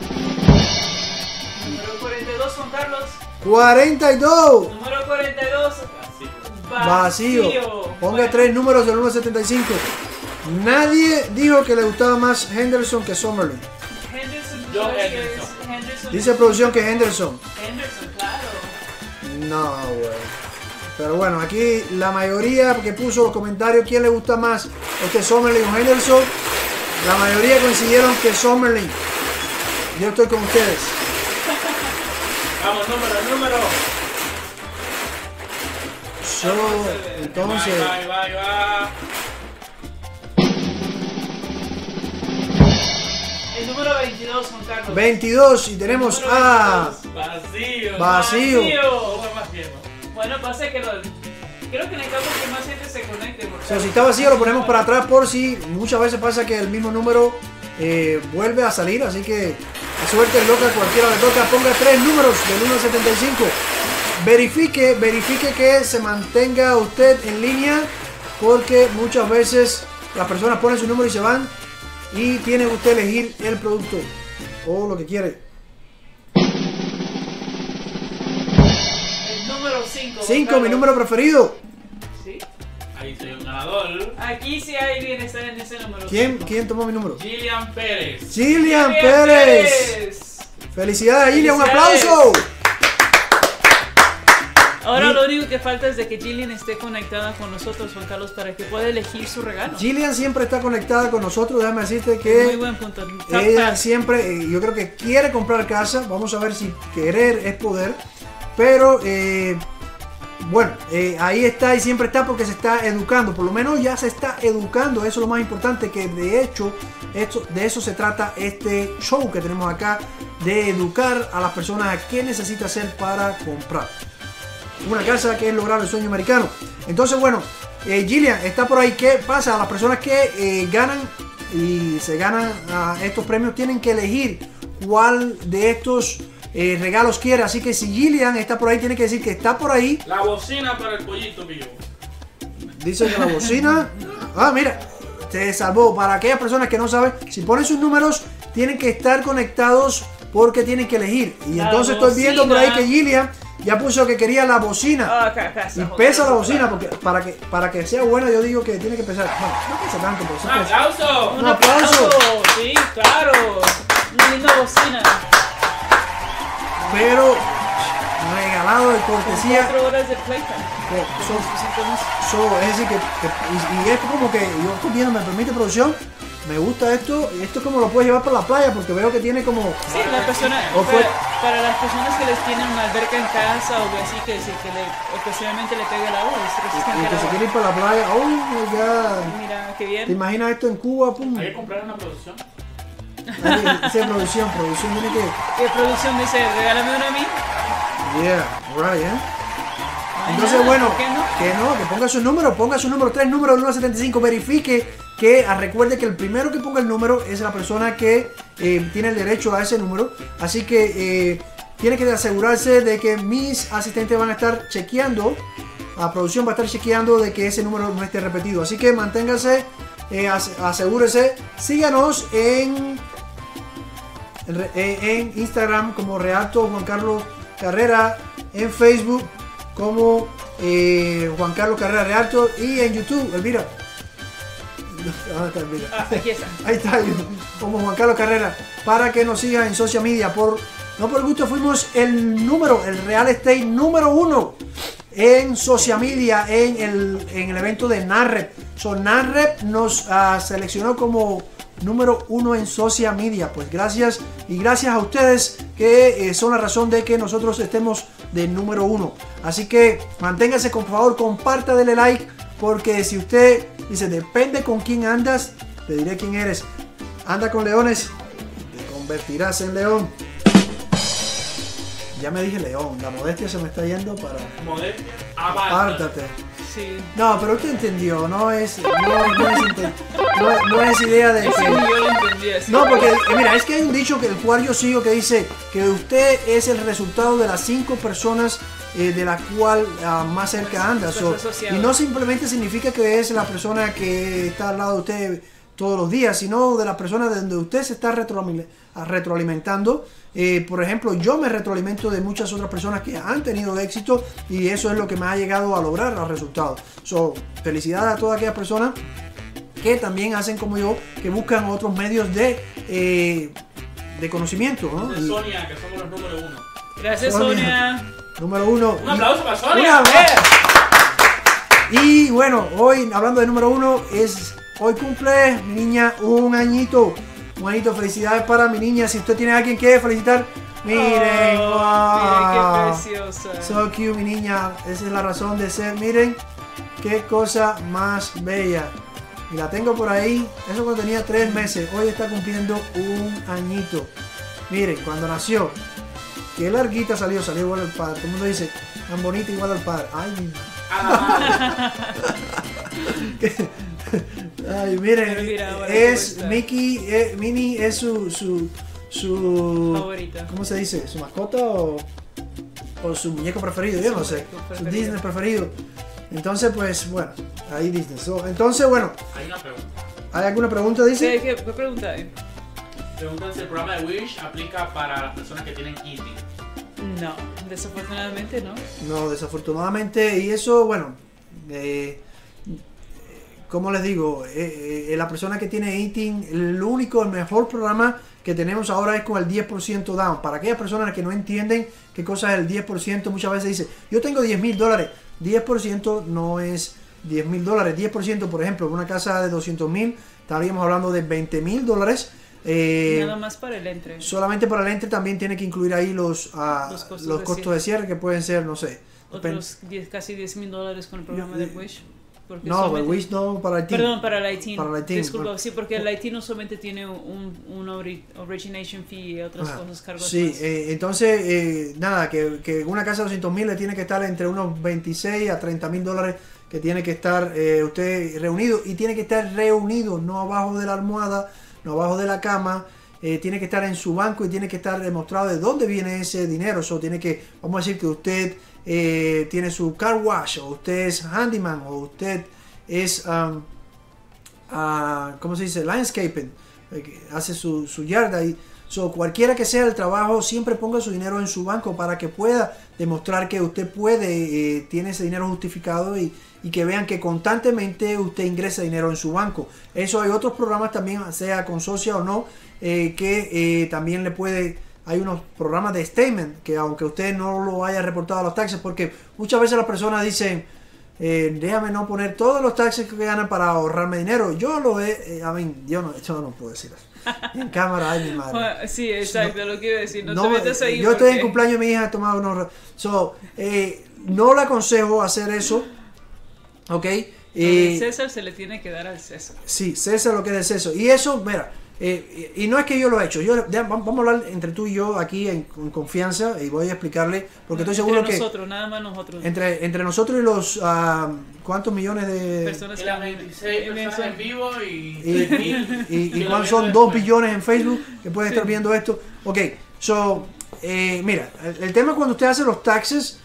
Número 42, Juan Carlos. 42. Número 42. Vacío. Ponga 3 números del 1 al 75. Nadie dijo que le gustaba más Henderson que Summerlin. Henderson. Dice producción que Henderson. Henderson, claro. No, güey. Pero bueno, aquí la mayoría que puso los comentarios, ¿quién le gusta más? Summerlin o Henderson? La mayoría coincidieron que Summerlin. Yo estoy con ustedes. Vamos, número. Entonces... Va. El número 22, Juan Carlos. 22 y tenemos a... Vacío. Bueno, pasa que creo que necesitamos que más gente se conecte. O sea, si está vacío lo ponemos para atrás por si muchas veces pasa que el mismo número vuelve a salir. Así que a suerte loca, cualquiera le toca. Ponga 3 números del 1 al 75. Verifique que se mantenga usted en línea, porque muchas veces las personas ponen su número y se van y tiene usted elegir el producto o lo que quiere. 5, 5, mi número preferido. ¿Sí? Ahí soy un ganador. Aquí sí hay bienestar en ese número. ¿Quién tomó mi número? Gillian Pérez. Gillian Pérez. Felicidades, Gillian, un aplauso. Ahora lo único que falta es de que Gillian esté conectada con nosotros, Juan Carlos, para que pueda elegir su regalo. Gillian siempre está conectada con nosotros, déjame decirte Muy que buen punto. ella siempre, yo creo que quiere comprar casa, vamos a ver si querer es poder, pero bueno, ahí está y siempre está porque se está educando, por lo menos ya se está educando, eso es lo más importante, que de hecho de eso se trata este show que tenemos acá, de educar a las personas a qué necesita hacer para comprar una casa, que es lograr el sueño americano. Entonces, bueno, Gillian está por ahí. ¿Qué pasa? A las personas que ganan y se ganan estos premios tienen que elegir cuál de estos regalos quiere. Así que si Gillian está por ahí, tiene que decir que está por ahí. La bocina para el pollito mío. Dice que la bocina. Ah, mira, te salvó. Para aquellas personas que no saben, si ponen sus números, tienen que estar conectados porque tienen que elegir. Y entonces estoy viendo por ahí que Gillian ya puso que quería la bocina. Y pesa la bocina, porque para que sea buena yo digo que tiene que pesar. Bueno, no pesa tanto, pero sí ¡Un pesa. aplauso! Un aplauso. Sí, claro. Una linda bocina. Pero regalado de cortesía. 4 horas de playtime. Es decir, y es como que yo estoy viendo, me permite producción. Me gusta esto, y esto es como lo puedes llevar para la playa porque veo que tiene como... Sí, para las personas que les tienen una alberca en casa o algo así, que ocasionalmente le pega el agua, y que se quiere ir para la playa. ¡Oh, ya! Mira, qué bien. ¿Te imaginas esto en Cuba? Pum. Hay que comprar una producción. Dice producción tiene que... ¿Qué producción dice? Regálame una a mí. Yeah, right, Entonces, bueno, que ponga su número 3, número del 1 al 75, verifique que recuerde que el primero que ponga el número es la persona que tiene el derecho a ese número, así que tiene que asegurarse de que mis asistentes van a estar chequeando, la producción va a estar chequeando de que ese número no esté repetido, así que manténgase, asegúrese, síganos en Instagram como Realto Juan Carlos Carrera, en Facebook como Juan Carlos Carrera Realto y en YouTube, Elvira. ¿Dónde está Elvira? Aquí está. Ahí está, como Juan Carlos Carrera, para que nos sigan en social media. No por gusto, fuimos el real estate número 1 en social media en el evento de NARREP. NARREP nos seleccionó como número 1 en social media. Pues gracias a ustedes que son la razón de que nosotros estemos de número 1. Así que manténgase, por favor, comparta, dele like, porque si usted dice depende con quién andas, te diré quién eres. Anda con leones, te convertirás en león. Ya me dije león, la modestia se me está yendo para... Modestia, apártate. Sí. No, pero usted entendió, no es idea de Eso que... yo lo entendí así. No, porque mira, es que hay un dicho que el cual yo sigo que dice que usted es el resultado de las 5 personas de la cual más cerca anda. Y no simplemente significa que es la persona que está al lado de usted todos los días, sino de la persona de donde usted se está retroalimentando. Por ejemplo, yo me retroalimento de muchas otras personas que han tenido éxito y eso es lo que me ha llegado a lograr los resultados. Felicidades a todas aquellas personas que también hacen como yo, que buscan otros medios de conocimiento, ¿no? De Sonia, que somos los número 1. Gracias, Sonia. Número 1. Un aplauso para Sonia. Y bueno, hoy hablando de número 1, hoy cumple mi niña un añito. Un añito, felicidades para mi niña. Si usted tiene a alguien que felicitar, miren, wow. Miren qué preciosa. So cute, mi niña. Esa es la razón de ser. Miren qué cosa más bella. Y la tengo por ahí. Eso cuando tenía 3 meses. Hoy está cumpliendo un añito. Miren, cuando nació, qué larguita salió igual al padre. Todo el mundo dice, tan bonita igual al padre. Ay, ay, miren, es Mickey, Minnie es su favorita. ¿Cómo se dice? ¿Su mascota o su muñeco preferido? Yo no sé. Su Disney preferido. Entonces, pues, bueno, ahí Disney. Entonces, bueno. Hay una pregunta. ¿Hay alguna pregunta, dice? ¿Qué pregunta hay? Preguntan si el programa de Wish aplica para las personas que tienen eating. No, desafortunadamente no. No, desafortunadamente. Y eso, bueno, como les digo, la persona que tiene ITIN, el mejor programa que tenemos ahora es con el 10% down. Para aquellas personas que no entienden qué cosa es el 10%, muchas veces dicen, yo tengo $10,000. 10% no es $10,000. 10%, por ejemplo, en una casa de 200,000, estaríamos hablando de $20,000. Nada más para el entre. Solamente para el entre también tiene que incluir ahí los costos de cierre, que pueden ser, no sé. Otros casi $10,000 con el programa de Wish. No, el Wish no, para el ITIN. Perdón, para el ITIN. Para el ITIN. Disculpa, sí, porque el ITIN no solamente tiene un origination fee y otras cosas, cargos sí, más. Entonces, nada, que una casa de 200,000 le tiene que estar entre unos $26,000 a $30,000 que tiene que estar usted reunido, y tiene que estar reunido, no abajo de la almohada, no abajo de la cama. Tiene que estar en su banco y tiene que estar demostrado de dónde viene ese dinero. Tiene que, vamos a decir que usted tiene su car wash, o usted es handyman, o usted es ¿cómo se dice? Landscaping, hace su yarda. Y cualquiera que sea el trabajo, siempre ponga su dinero en su banco para que pueda demostrar que usted puede, tiene ese dinero justificado, y que vean que constantemente usted ingresa dinero en su banco. Eso hay otros programas también, sea con socia o no, que también le puede. Hay unos programas de statement que, aunque usted no lo haya reportado a los taxes, porque muchas veces las personas dicen, déjame no poner todos los taxes que ganan para ahorrarme dinero. Yo lo he, yo no puedo decir eso. En cámara, ay, mi madre. Sí, exacto, lo que iba a decir. No te metas ahí. Yo estoy en cumpleaños de mi hija, he tomado unos. No le aconsejo hacer eso. ¿Ok? César se le tiene que dar al César. Sí, César lo que es de César. Y eso, mira. Y no es que yo lo he hecho, vamos a hablar entre tú y yo aquí en confianza, y voy a explicarle, porque estoy seguro que nosotros, nada más nosotros, entre nosotros y los ¿cuántos millones de personas que 26 personas en vivo y cuántos son 2 billones en Facebook que pueden estar viendo esto? Ok, mira, el tema cuando usted hace los taxes,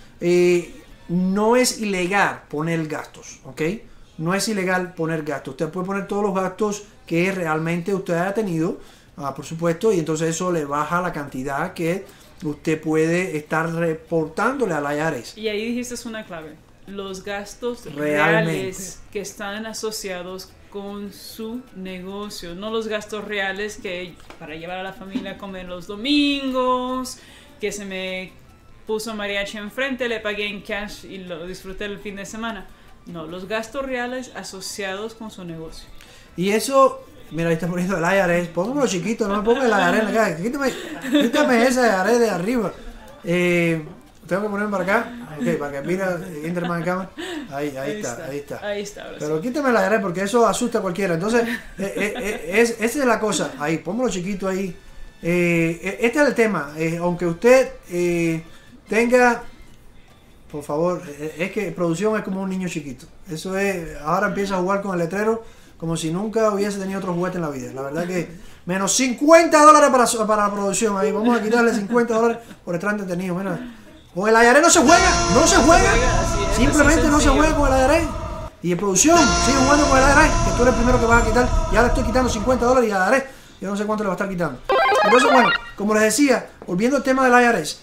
no es ilegal poner gastos, ok. No es ilegal poner gastos. Usted puede poner todos los gastos que realmente usted haya tenido, por supuesto, y entonces eso le baja la cantidad que usted puede estar reportándole a la IRS. Y ahí dijiste una clave. Los gastos reales que están asociados con su negocio, no los gastos reales que para llevar a la familia a comer los domingos, que se me puso mariachi enfrente, le pagué en cash y lo disfruté el fin de semana. No, los gastos reales asociados con su negocio. Y eso, mira, ahí está poniendo el IRS. Póngalo chiquito, no me ponga el IRS en la cara. Quítame ese IRS de arriba. Tengo que ponerme para acá. Ok, para que mira, entre más en cámara. Ahí está. Pero quítame el IRS porque eso asusta a cualquiera. Entonces, esa es la cosa. Ahí, póngalo chiquito ahí. Este es el tema. Aunque usted tenga. Por favor, es que producción es como un niño chiquito. Eso es, ahora empieza a jugar con el letrero como si nunca hubiese tenido otro juguete en la vida. La verdad que menos $50 para la producción ahí. Vamos a quitarle $50 por estar entretenido. Mira, con el IRS no se juega. Simplemente no se juega con el IRS. Y en producción, sigue jugando con el IRS, que tú eres el primero que vas a quitar. Y ahora estoy quitando $50 y al IRS, yo no sé cuánto le va a estar quitando. Entonces, bueno, como les decía, volviendo al tema del IRS.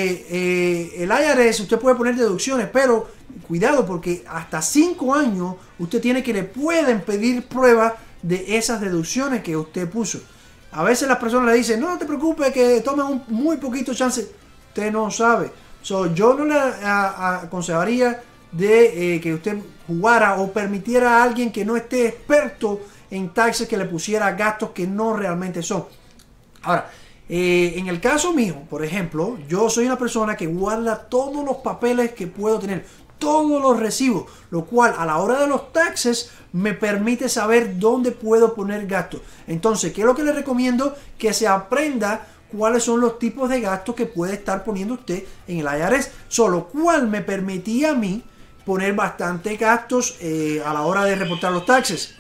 El IRS, usted puede poner deducciones, pero cuidado, porque hasta 5 años usted tiene que le pueden pedir pruebas de esas deducciones que usted puso. A veces las personas le dicen, no te preocupes, que tomen un muy poquito chance. Usted no sabe. Yo no le aconsejaría de que usted jugara o permitiera a alguien que no esté experto en taxes que le pusiera gastos que no realmente son. Ahora, en el caso mío, por ejemplo, yo soy una persona que guarda todos los papeles que puedo tener, todos los recibos, lo cual a la hora de los taxes me permite saber dónde puedo poner gastos. Entonces, ¿qué es lo que le recomiendo? Que se aprenda cuáles son los tipos de gastos que puede estar poniendo usted en el IRS, lo cual me permitía a mí poner bastante gastos a la hora de reportar los taxes.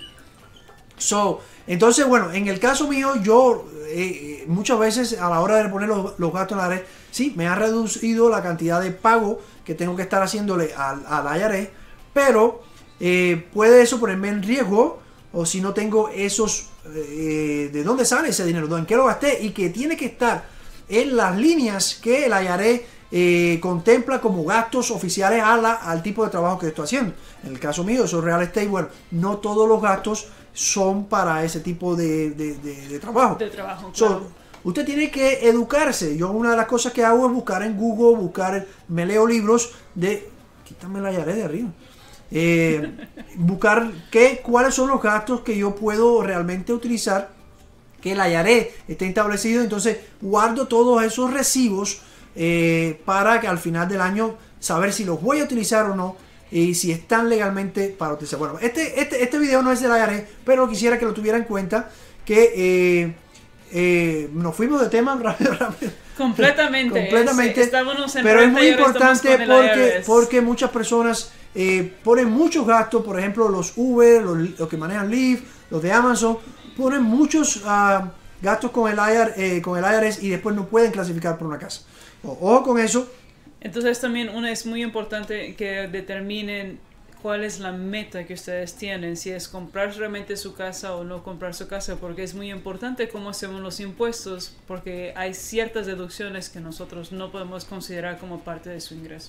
Entonces, bueno, en el caso mío, yo muchas veces a la hora de poner los gastos en la IRS, sí, me ha reducido la cantidad de pago que tengo que estar haciéndole al IRS, pero puede eso ponerme en riesgo, o si no tengo esos, de dónde sale ese dinero, en qué lo gasté, y que tiene que estar en las líneas que el IRS contempla como gastos oficiales al tipo de trabajo que estoy haciendo. En el caso mío, eso es real estate, bueno, no todos los gastos son para ese tipo de trabajo. De trabajo, claro. Usted tiene que educarse. Yo una de las cosas que hago es buscar en Google, me leo libros de... Quítame la llave de arriba. Buscar cuáles son los gastos que yo puedo realmente utilizar, que el IRS esté establecido. Entonces guardo todos esos recibos para que al final del año saber si los voy a utilizar o no y si están legalmente para utilizar. Bueno, este video no es del IRS, pero quisiera que lo tuviera en cuenta, que nos fuimos de tema rápido. Completamente. Estábamos en pero es renta muy y ahora estamos importante con el IRS. porque muchas personas ponen muchos gastos. Por ejemplo, los Uber, los que manejan Lyft, los de Amazon, ponen muchos gastos con el IRS y después no pueden clasificar por una casa. Ojo con eso. Entonces también es muy importante que determinen cuál es la meta que ustedes tienen, si es comprar realmente su casa o no comprar su casa, porque es muy importante cómo hacemos los impuestos, porque hay ciertas deducciones que nosotros no podemos considerar como parte de su ingreso.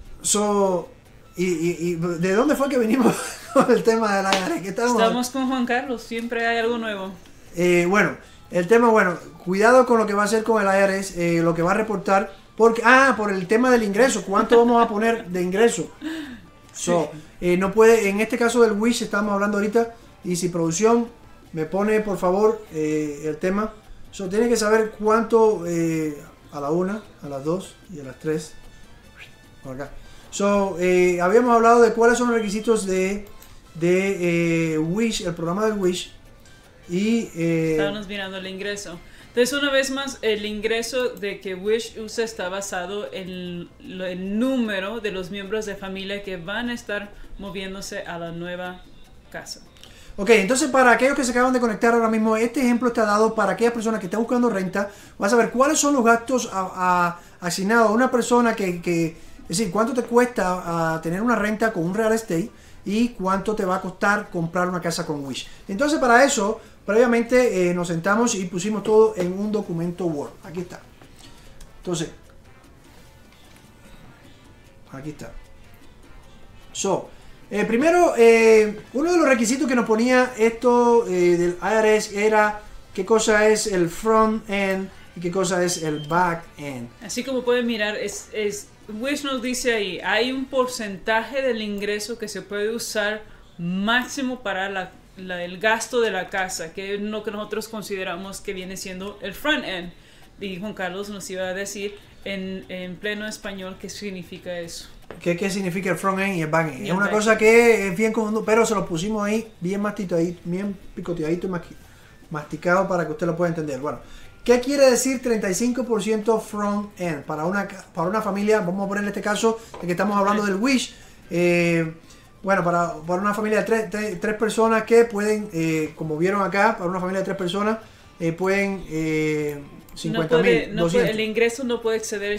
¿Y de dónde fue que vinimos con el tema del IRS? Estamos con Juan Carlos, siempre hay algo nuevo. Bueno, el tema, cuidado con lo que va a hacer con el IRS, lo que va a reportar, porque por el tema del ingreso, ¿cuánto vamos a poner de ingreso? No puede, en este caso del Wish estamos hablando ahorita, y si producción me pone por favor el tema, tiene que saber cuánto a la 1, a las 2 y a las 3 por acá. Habíamos hablado de cuáles son los requisitos de Wish, el programa del Wish, y estábamos mirando el ingreso. Entonces, una vez más, el ingreso de que Wish usa está basado en el número de los miembros de familia que van a estar moviéndose a la nueva casa. Ok, entonces para aquellos que se acaban de conectar ahora mismo, este ejemplo está dado para aquellas personas que están buscando renta. Vas a ver cuáles son los gastos asignados a una persona es decir, cuánto te cuesta tener una renta con un real estate y cuánto te va a costar comprar una casa con Wish. Entonces para eso, previamente nos sentamos y pusimos todo en un documento Word. Aquí está. Entonces, aquí está. Primero, uno de los requisitos que nos ponía esto del IRS era qué cosa es el front end y qué cosa es el back end. Así como pueden mirar, Wish nos dice ahí, hay un porcentaje del ingreso que se puede usar máximo para el gasto de la casa, que es lo que nosotros consideramos que viene siendo el front end. Y Juan Carlos nos iba a decir en pleno español qué significa eso. ¿Qué significa el front end y el back end? Es una cosa que es bien común, pero se lo pusimos ahí bien bien picoteadito y masticado para que usted lo pueda entender. Bueno, ¿qué quiere decir 35% front end? Para una familia, vamos a poner en este caso, de que estamos hablando del Wish, para una familia de tres personas que pueden, como vieron acá, para una familia de 3 personas, pueden 50,200. El ingreso no puede exceder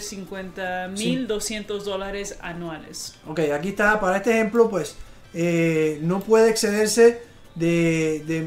$50,200 anuales. Ok, aquí está, para este ejemplo, pues, no puede excederse de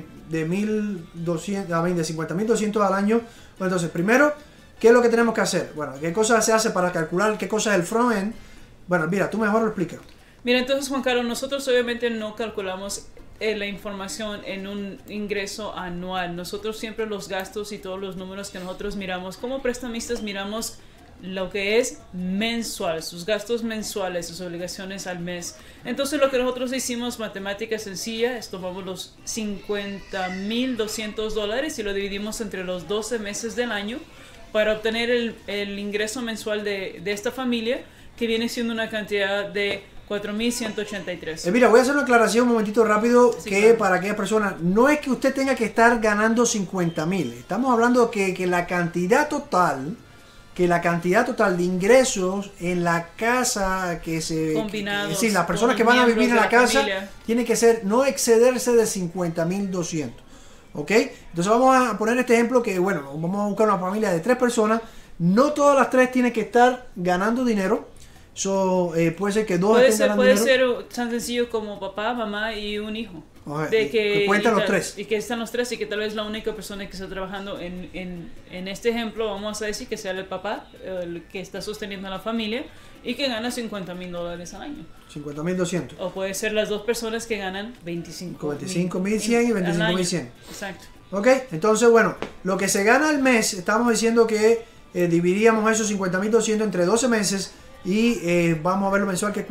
50,200 al año. Bueno, entonces, primero, ¿qué es lo que tenemos que hacer? Bueno, ¿qué cosa se hace para calcular qué cosa es el front end? Bueno, mira, tú mejor lo explicas. Mira, entonces, Juan Carlos, nosotros obviamente no calculamos la información en un ingreso anual. Nosotros siempre los gastos y todos los números que nosotros miramos como prestamistas miramos lo que es mensual, sus gastos mensuales, sus obligaciones al mes. Entonces lo que nosotros hicimos, matemática sencilla, es tomamos los $50,200 y lo dividimos entre los 12 meses del año para obtener el ingreso mensual de esta familia, que viene siendo una cantidad de $4,183. Mira, voy a hacer una aclaración un momentito rápido, sí, que claro. Para aquellas personas, no es que usted tenga que estar ganando 50,000. Estamos hablando que la cantidad total de ingresos en la casa combinados, es decir, las personas que van a vivir en la casa familia, tiene que ser no excederse de 50,200. ¿Ok? Entonces vamos a poner este ejemplo que, bueno, vamos a buscar una familia de 3 personas. No todas las 3 tienen que estar ganando dinero. Puede ser que dos Puede estén ser, ganando puede dinero. ser tan sencillo como papá, mamá y un hijo. Ajá, De que cuentan los tres. Y que están los tres y que tal vez la única persona que está trabajando en este ejemplo, vamos a decir que sea el papá, el que está sosteniendo a la familia y que gana $50,000 al año. 50.200. O puede ser las dos personas que ganan 25.100 y 25.100. Exacto. Ok, entonces bueno, lo que se gana al mes, estamos diciendo que dividiríamos esos 50.200 entre 12 meses y vamos a ver lo mensual que es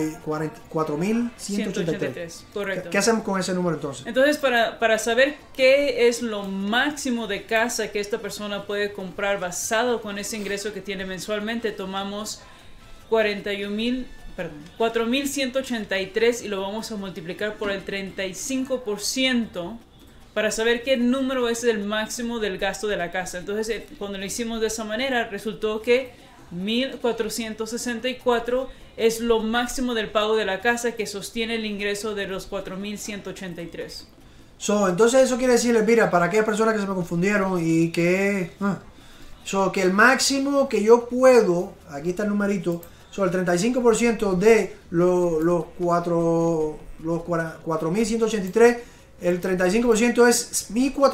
44.183. Correcto. ¿Qué hacemos con ese número entonces? Entonces, para saber qué es lo máximo de casa que esta persona puede comprar basado con ese ingreso que tiene mensualmente, tomamos 4.183 y lo vamos a multiplicar por el 35% para saber qué número es el máximo del gasto de la casa. Entonces, cuando lo hicimos de esa manera, resultó que 1.464 es lo máximo del pago de la casa que sostiene el ingreso de los 4.183. Entonces eso quiere decir, mira, para aquellas personas que se me confundieron y que... que el máximo que yo puedo, aquí está el numerito, el 35% de los 4.183, el 35% es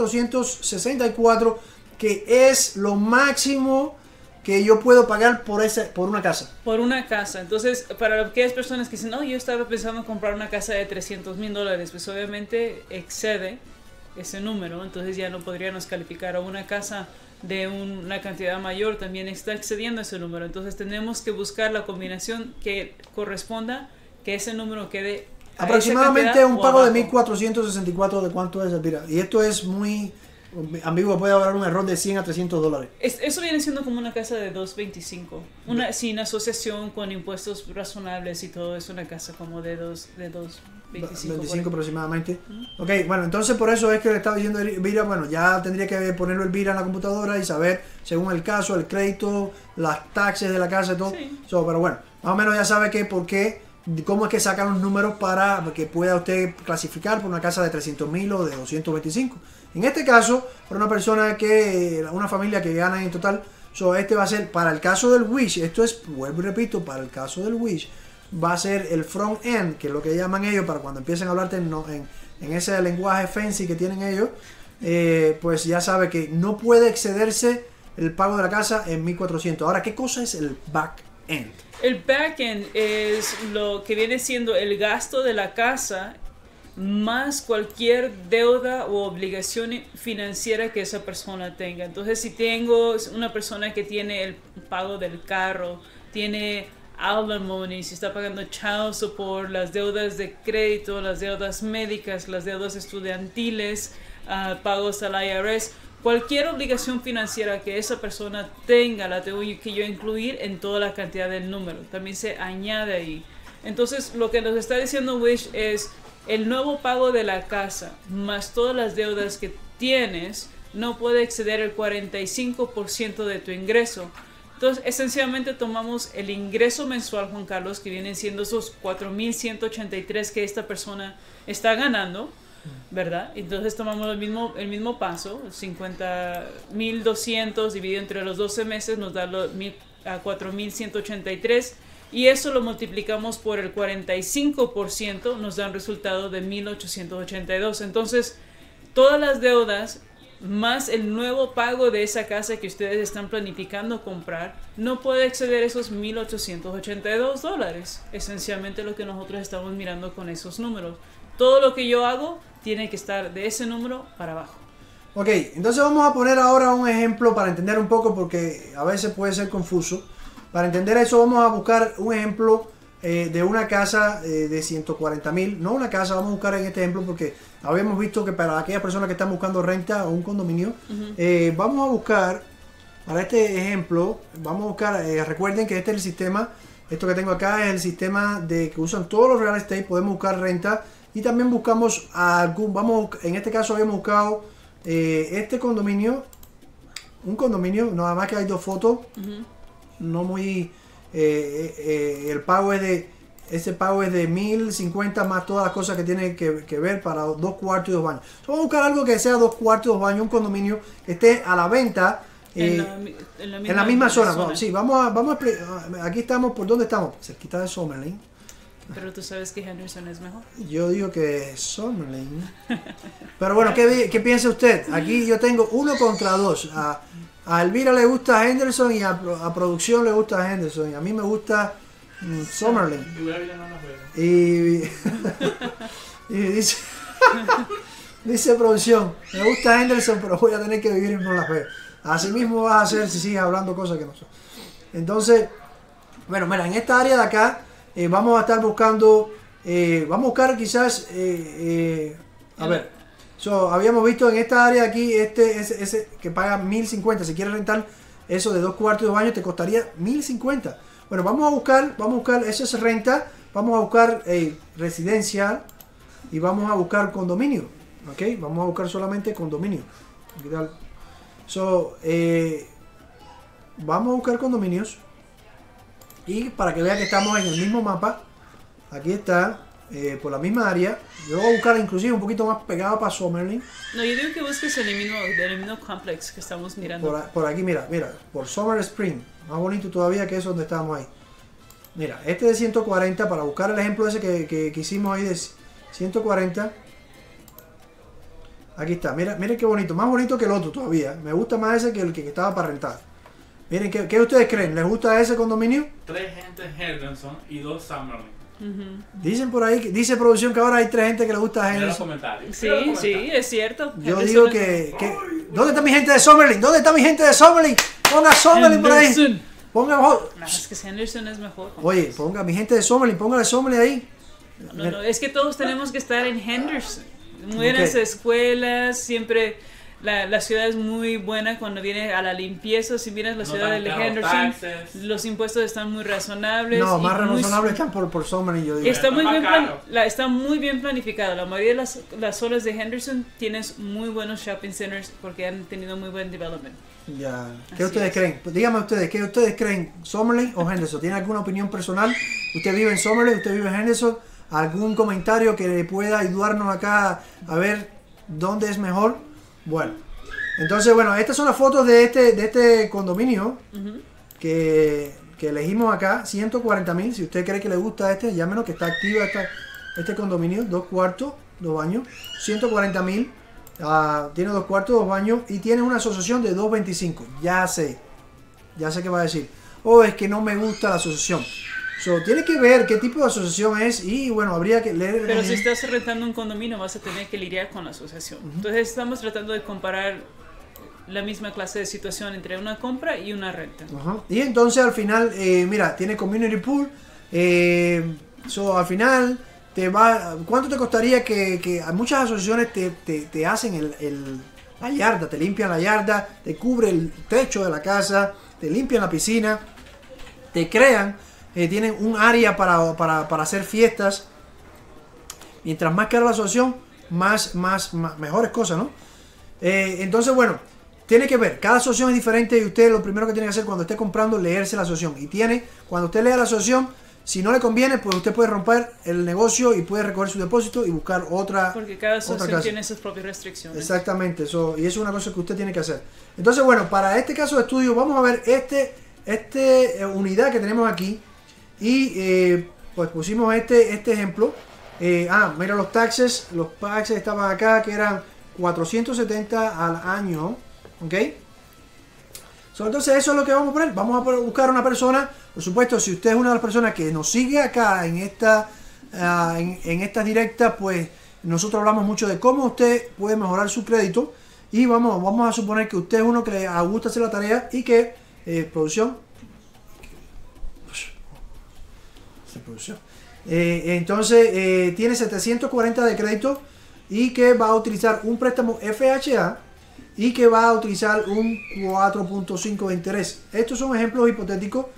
1.464, que es lo máximo que yo puedo pagar por una casa. Por una casa. Entonces, para aquellas personas que dicen, no, yo estaba pensando en comprar una casa de $300,000, pues obviamente excede ese número. Entonces ya no podríamos calificar a una casa de una cantidad mayor, también está excediendo ese número. Entonces tenemos que buscar la combinación que corresponda, que ese número quede a aproximadamente esa un pago abajo. de 1.464, ¿de cuánto es? Mira, y esto es muy ambiguo, puede haber un error de $100 a $300. Eso viene siendo como una casa de 225, sin asociación, con impuestos razonables y todo, es una casa como de 225 aproximadamente. Ok, bueno, entonces por eso es que le estaba diciendo Elvira, bueno, ya tendría que ponerlo Elvira en la computadora y saber, según el caso, el crédito, las taxes de la casa y todo. Sí. Pero bueno, más o menos ya sabe que cómo es que sacan los números para que pueda usted clasificar por una casa de 300.000 o de 225. En este caso, para una persona una familia que gana en total, este va a ser, para el caso del Wish, esto es, vuelvo y repito, para el caso del Wish, va a ser el front end, que es lo que llaman ellos, para cuando empiecen a hablarte en ese lenguaje fancy que tienen ellos, pues ya sabe que no puede excederse el pago de la casa en 1.400. Ahora, ¿qué cosa es el back end? El backend es lo que viene siendo el gasto de la casa más cualquier deuda o obligación financiera que esa persona tenga. Entonces, si tengo una persona que tiene el pago del carro, tiene alimony, si está pagando child support, las deudas de crédito, las deudas médicas, las deudas estudiantiles, pagos al IRS, cualquier obligación financiera que esa persona tenga, la tengo que yo incluir en toda la cantidad del número. También se añade ahí. Entonces, lo que nos está diciendo Wish es el nuevo pago de la casa más todas las deudas que tienes no puede exceder el 45% de tu ingreso. Entonces, esencialmente tomamos el ingreso mensual, Juan Carlos, que vienen siendo esos 4.183 que esta persona está ganando, ¿verdad? Entonces tomamos el mismo paso, 50.200 dividido entre los 12 meses nos da los 4.183 y eso lo multiplicamos por el 45%, nos da un resultado de 1.882. Entonces, todas las deudas más el nuevo pago de esa casa que ustedes están planificando comprar no puede exceder esos $1.882. Esencialmente lo que nosotros estamos mirando con esos números. Todo lo que yo hago tiene que estar de ese número para abajo. Ok, entonces vamos a poner ahora un ejemplo para entender un poco, porque a veces puede ser confuso. Para entender eso vamos a buscar un ejemplo de una casa de 140.000. No una casa, vamos a buscar en este ejemplo porque habíamos visto que para aquellas personas que están buscando renta o un condominio, vamos a buscar, para este ejemplo, vamos a buscar, recuerden que este es el sistema, esto que tengo acá es el sistema que usan todos los real estate, podemos buscar renta. Y también buscamos en este caso habíamos buscado este condominio, un condominio, nada más que hay dos fotos, no muy, ese pago es de 1.050 más todas las cosas que tiene que ver para 2 cuartos y 2 baños. Vamos a buscar algo que sea 2 cuartos y 2 baños, un condominio que esté a la venta En la misma zona. Bueno, sí, aquí estamos, ¿por dónde estamos? Cerquita de Summerlin. Pero tú sabes que Henderson es mejor. Yo digo que Summerlin. Pero bueno, ¿qué piensa usted? Aquí yo tengo 1 contra 2. A Elvira le gusta Henderson y a producción le gusta Henderson. Y a mí me gusta Summerlin. Y dice, dice producción, me gusta Henderson, pero voy a tener que vivir en No Las Vegas. Así mismo vas a hacer si sigues hablando cosas que no son. Entonces, bueno, mira, en esta área de acá vamos a estar buscando, vamos a buscar quizás, a ver, habíamos visto en esta área aquí, ese que paga 1050, si quieres rentar eso de 2 cuartos de baño te costaría 1050. Bueno, vamos a buscar, eso es renta, vamos a buscar residencial y vamos a buscar condominio, ¿ok? Vamos a buscar solamente condominio. ¿Qué tal? Vamos a buscar condominios y para que vean que estamos en el mismo mapa, aquí está, por la misma área. Yo voy a buscar inclusive un poquito más pegado para Summerlin. No, yo digo que busques el mismo complex que estamos mirando. Por aquí, mira, por Summer Spring, más bonito todavía que eso donde estábamos ahí. Mira, este de 140, para buscar el ejemplo ese que hicimos ahí de 140. Aquí está, miren qué bonito, más bonito que el otro todavía. Me gusta más ese que el que estaba para rentar. Miren, ¿qué ustedes creen? ¿Les gusta ese condominio? 3 gente Henderson y 2 Summerlin. Dicen por ahí, dice producción que ahora hay 3 gente que le gusta a Mira los Henderson. comentarios. Sí, es cierto. Yo digo que ¿dónde está mi gente de Summerlin? ¿Dónde está mi gente de Summerlin? Ponga Summerlin por ahí. Ponga, no, es que Henderson es mejor. oye, ponga mi gente de Summerlin, póngale Summerlin ahí. No, es que todos tenemos que estar en Henderson. Buenas escuelas, siempre la ciudad es muy buena cuando viene a la limpieza. Si vienes a la ciudad de Henderson, los impuestos están muy razonables. No, más razonables están por Summerlin, yo digo. Está muy bien planificado. La mayoría de las zonas de Henderson tienes muy buenos shopping centers porque han tenido muy buen development. Ya. ¿Qué ustedes creen? Pues díganme ustedes, ¿qué ustedes creen? ¿Summerlin o Henderson? ¿Tienen alguna opinión personal? ¿Usted vive en Summerlin? ¿Usted vive en Henderson? ¿Algún comentario que pueda ayudarnos acá a ver dónde es mejor? Bueno, entonces, bueno, estas son las fotos de este condominio que elegimos acá, 140,000. Si usted cree que le gusta llámenos, que está activa este condominio, 2 cuartos, 2 baños, 140,000. Tiene 2 cuartos, 2 baños y tiene una asociación de 225. Ya sé qué va a decir. Es que no me gusta la asociación. Tiene que ver qué tipo de asociación es y bueno, habría que leer. Pero si estás rentando un condominio vas a tener que lidiar con la asociación. Entonces estamos tratando de comparar la misma clase de situación entre una compra y una renta. Y entonces al final, mira, tiene community pool. Al final ¿cuánto te costaría que muchas asociaciones te hacen la yarda, te limpian la yarda, te cubre el techo de la casa, te limpian la piscina, te crean, tienen un área para hacer fiestas. Mientras más cara la asociación, más mejores cosas, ¿no? Entonces, bueno, tiene que ver, cada asociación es diferente y usted lo primero que tiene que hacer cuando esté comprando, leerse la asociación. Y cuando usted lea la asociación, si no le conviene, pues usted puede romper el negocio y puede recoger su depósito y buscar otra. Porque cada asociación tiene sus propias restricciones. Exactamente, y eso es una cosa que usted tiene que hacer. Entonces, bueno, para este caso de estudio, vamos a ver esta unidad que tenemos aquí. Y pues pusimos este ejemplo. Mira los taxes estaban acá, que eran 470 al año. ¿Ok? Entonces eso es lo que vamos a poner. Vamos a buscar una persona. Por supuesto, si usted es una de las personas que nos sigue acá en esta directa, pues nosotros hablamos mucho de cómo usted puede mejorar su crédito. Y vamos a suponer que usted es uno que le gusta hacer la tarea y que producción. Entonces tiene 740 de crédito y que va a utilizar un préstamo FHA y que va a utilizar un 4.5 de interés. Estos son ejemplos hipotéticos.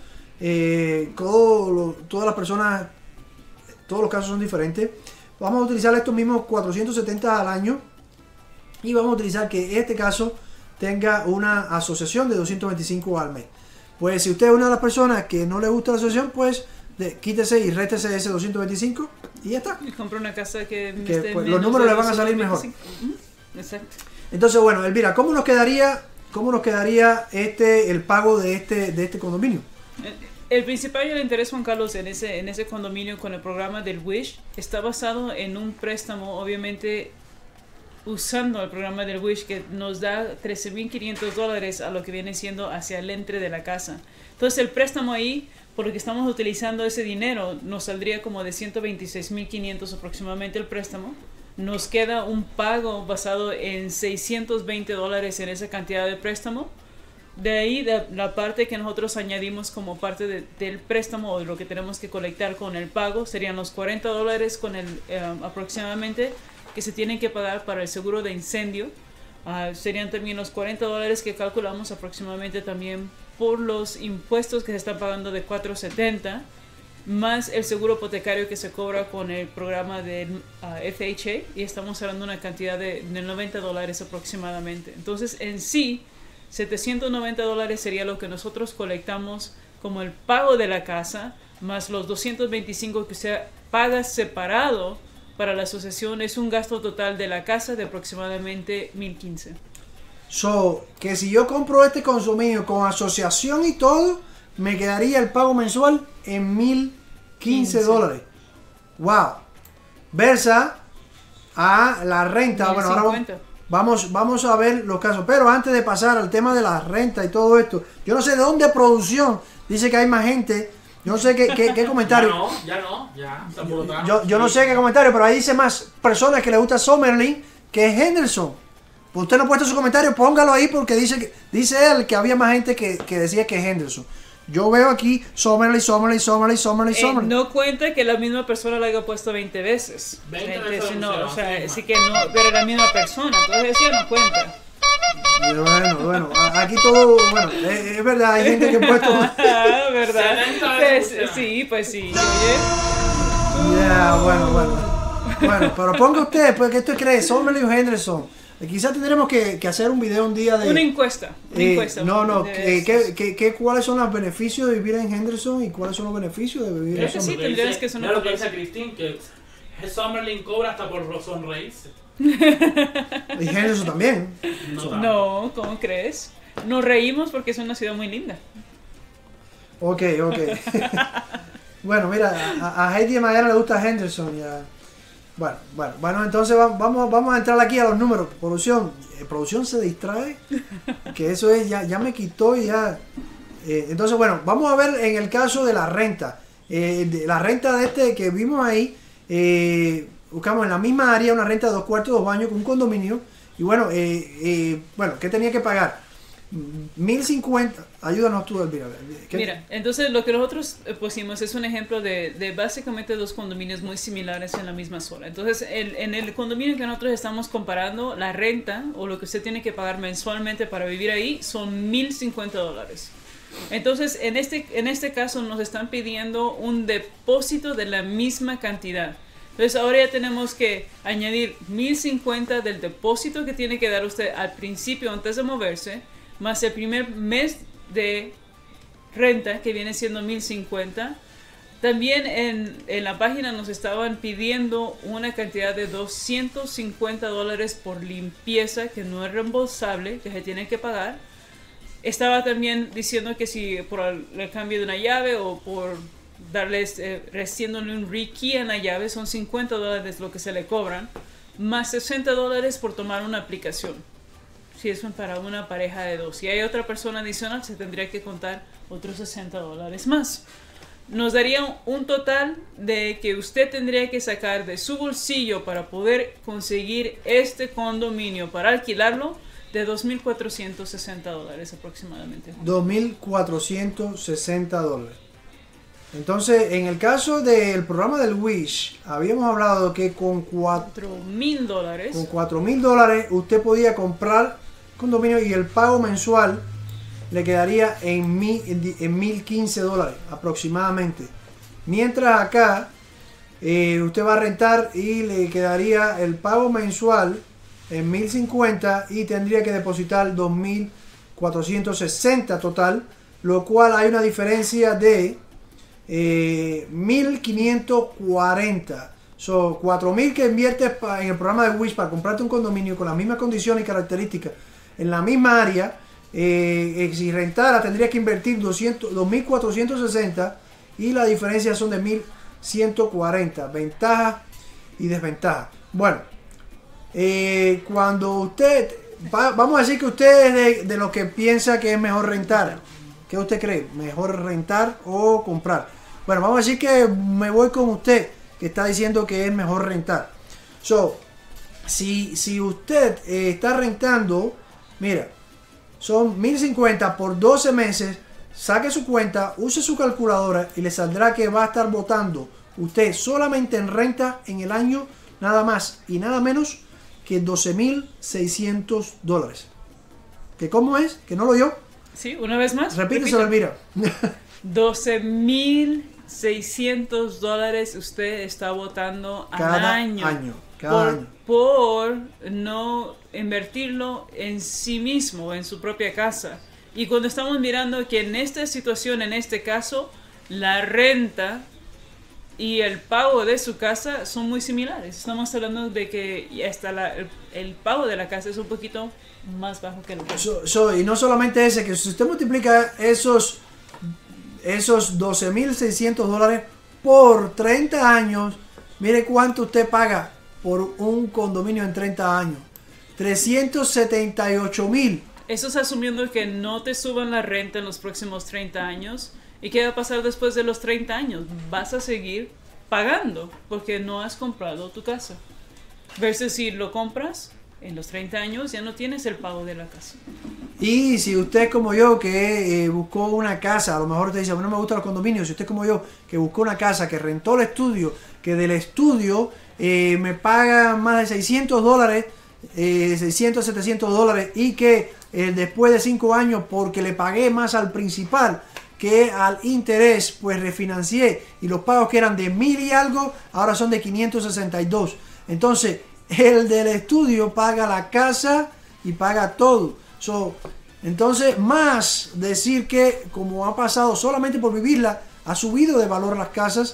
Todas las personas, todos los casos son diferentes. Vamos a utilizar estos mismos 470 al año y vamos a utilizar que este caso tenga una asociación de 225 al mes. Pues si usted es una de las personas que no le gusta la asociación, pues quítese y réstese ese 225 y ya está. Y compra una casa que pues, los números le van a salir mejor. Exacto. Entonces, bueno, Elvira, ¿cómo nos quedaría cómo nos quedaría el pago de este condominio? El principal interés, Juan Carlos, en ese condominio con el programa del Wish está basado en un préstamo, obviamente usando el programa del Wish, que nos da $13,500 a lo que viene siendo hacia el entre de la casa. Entonces el préstamo ahí, por lo que estamos utilizando ese dinero, nos saldría como de $126,500 aproximadamente el préstamo. Nos queda un pago basado en $620 en esa cantidad de préstamo. De ahí la parte que nosotros añadimos como parte del préstamo o de lo que tenemos que colectar con el pago serían los $40 con aproximadamente que se tienen que pagar para el seguro de incendio. Serían también los $40 que calculamos aproximadamente también por los impuestos que se están pagando de $470, más el seguro hipotecario que se cobra con el programa del FHA, y estamos hablando de una cantidad de $90 aproximadamente. Entonces en sí $790 sería lo que nosotros colectamos como el pago de la casa, más los $225 que usted paga separado para la asociación. Es un gasto total de la casa de aproximadamente $1,015. So, que si yo compro este consumido con asociación y todo, me quedaría el pago mensual en $1,015. Wow. Versa a la renta. Bueno, ahora vamos a ver los casos. Pero antes de pasar al tema de la renta y todo esto, yo no sé de dónde producción dice que hay más gente. Yo no sé qué comentario. Yo no sé qué comentario, pero ahí dice más personas que le gusta Summerlin que Henderson. Usted no ha puesto su comentario, póngalo ahí porque dice él que había más gente que decía que Henderson. Yo veo aquí Summerlin. No cuenta que la misma persona la haya puesto 20 veces. 20 veces. No, o sea, así que no, pero la misma persona, entonces eso no cuenta. Bueno, aquí todo, bueno, es verdad, hay gente que ha puesto... ¿Verdad? Pues sí, oye. Ya, bueno, pero ponga usted, pues, ¿qué usted cree? Summerlin o Henderson. Quizás tendremos que hacer un video un día de... Una encuesta. ¿Cuáles son los beneficios de vivir en Henderson y cuáles son los beneficios de vivir en Summerlin? Sí, tendrías que ser una... Lo que dice Christine, que Summerlin cobra hasta por sonreírse. Y Henderson también. No, ¿cómo crees? Nos reímos porque es una ciudad muy linda. Ok. Bueno, mira, a Heidi de Mayara le gusta Henderson ya. Bueno, entonces vamos a entrar aquí a los números. Producción se distrae, que eso es, ya me quitó y ya. Entonces, bueno, vamos a ver en el caso de la renta. La renta de este que vimos ahí, buscamos en la misma área una renta de 2 cuartos, 2 baños con un condominio. Y bueno, ¿qué tenía que pagar? 1,050. Ayúdanos tú, Elvira. Mira, entonces lo que nosotros pusimos es un ejemplo de básicamente 2 condominios muy similares en la misma zona. Entonces, en el condominio que nosotros estamos comparando, la renta o lo que usted tiene que pagar mensualmente para vivir ahí son $1,050. Entonces, en este caso nos están pidiendo un depósito de la misma cantidad. Entonces ahora ya tenemos que añadir $1,050 del depósito que tiene que dar usted al principio antes de moverse, más el primer mes de renta que viene siendo $1,050. También en la página nos estaban pidiendo una cantidad de $250 por limpieza que no es reembolsable, que se tiene que pagar. Estaba también diciendo que si por el cambio de una llave o por darles reciéndole un rekey en la llave son $50 lo que se le cobran, más $60 por tomar una aplicación. Si es para una pareja de 2. Si hay otra persona adicional, se tendría que contar otros $60 más. Nos daría un total de que usted tendría que sacar de su bolsillo para poder conseguir este condominio para alquilarlo de $2,460 aproximadamente. $2,460. Entonces, en el caso del programa del Wish, habíamos hablado que con $4,000 usted podía comprar condominio y el pago mensual le quedaría en $1,015 aproximadamente. Mientras acá usted va a rentar y le quedaría el pago mensual en $1,050 y tendría que depositar $2,460 total, lo cual hay una diferencia de $1,540. Son $4,000 que inviertes en el programa de Wish para comprarte un condominio con las mismas condiciones y características en la misma área, Si rentara tendría que invertir 2.460 y la diferencia son de 1.140. Ventaja y desventaja. Bueno, cuando usted, vamos a decir que usted es de los que piensa que es mejor rentar. ¿Qué usted cree? ¿Mejor rentar o comprar? Bueno, vamos a decir que me voy con usted, que está diciendo que es mejor rentar. Si usted está rentando, mira, son 1.050 por 12 meses, saque su cuenta, use su calculadora y le saldrá que va a estar botando usted solamente en renta en el año nada más y nada menos que $12.600. ¿Que cómo es? ¿Que no lo oyó? Sí, una vez más. Repíteselo, Elvira. $12.600 usted está votando al año. Cada año. Por no invertirlo en sí mismo, en su propia casa. Y cuando estamos mirando que en esta situación, en este caso, la renta y el pago de su casa son muy similares. Estamos hablando de que hasta el pago de la casa es un poquito más bajo que el otro. Y no solamente ese, que si usted multiplica esos $12.600 por 30 años, mire cuánto usted paga por un condominio en 30 años. $378,000. Eso es asumiendo que no te suban la renta en los próximos 30 años. ¿Y qué va a pasar después de los 30 años? Vas a seguir pagando porque no has comprado tu casa. Versus si lo compras, en los 30 años ya no tienes el pago de la casa. Y si usted como yo que buscó una casa, a lo mejor te dice, no me gustan los condominios, si usted como yo que buscó una casa, que rentó el estudio, que del estudio me paga más de $600, 600, $700 y que después de 5 años porque le pagué más al principal que al interés, pues refinancié y los pagos que eran de 1.000 y algo, ahora son de 562. Entonces, el del estudio paga la casa y paga todo. Entonces, más decir que como ha pasado solamente por vivirla, ha subido de valor las casas.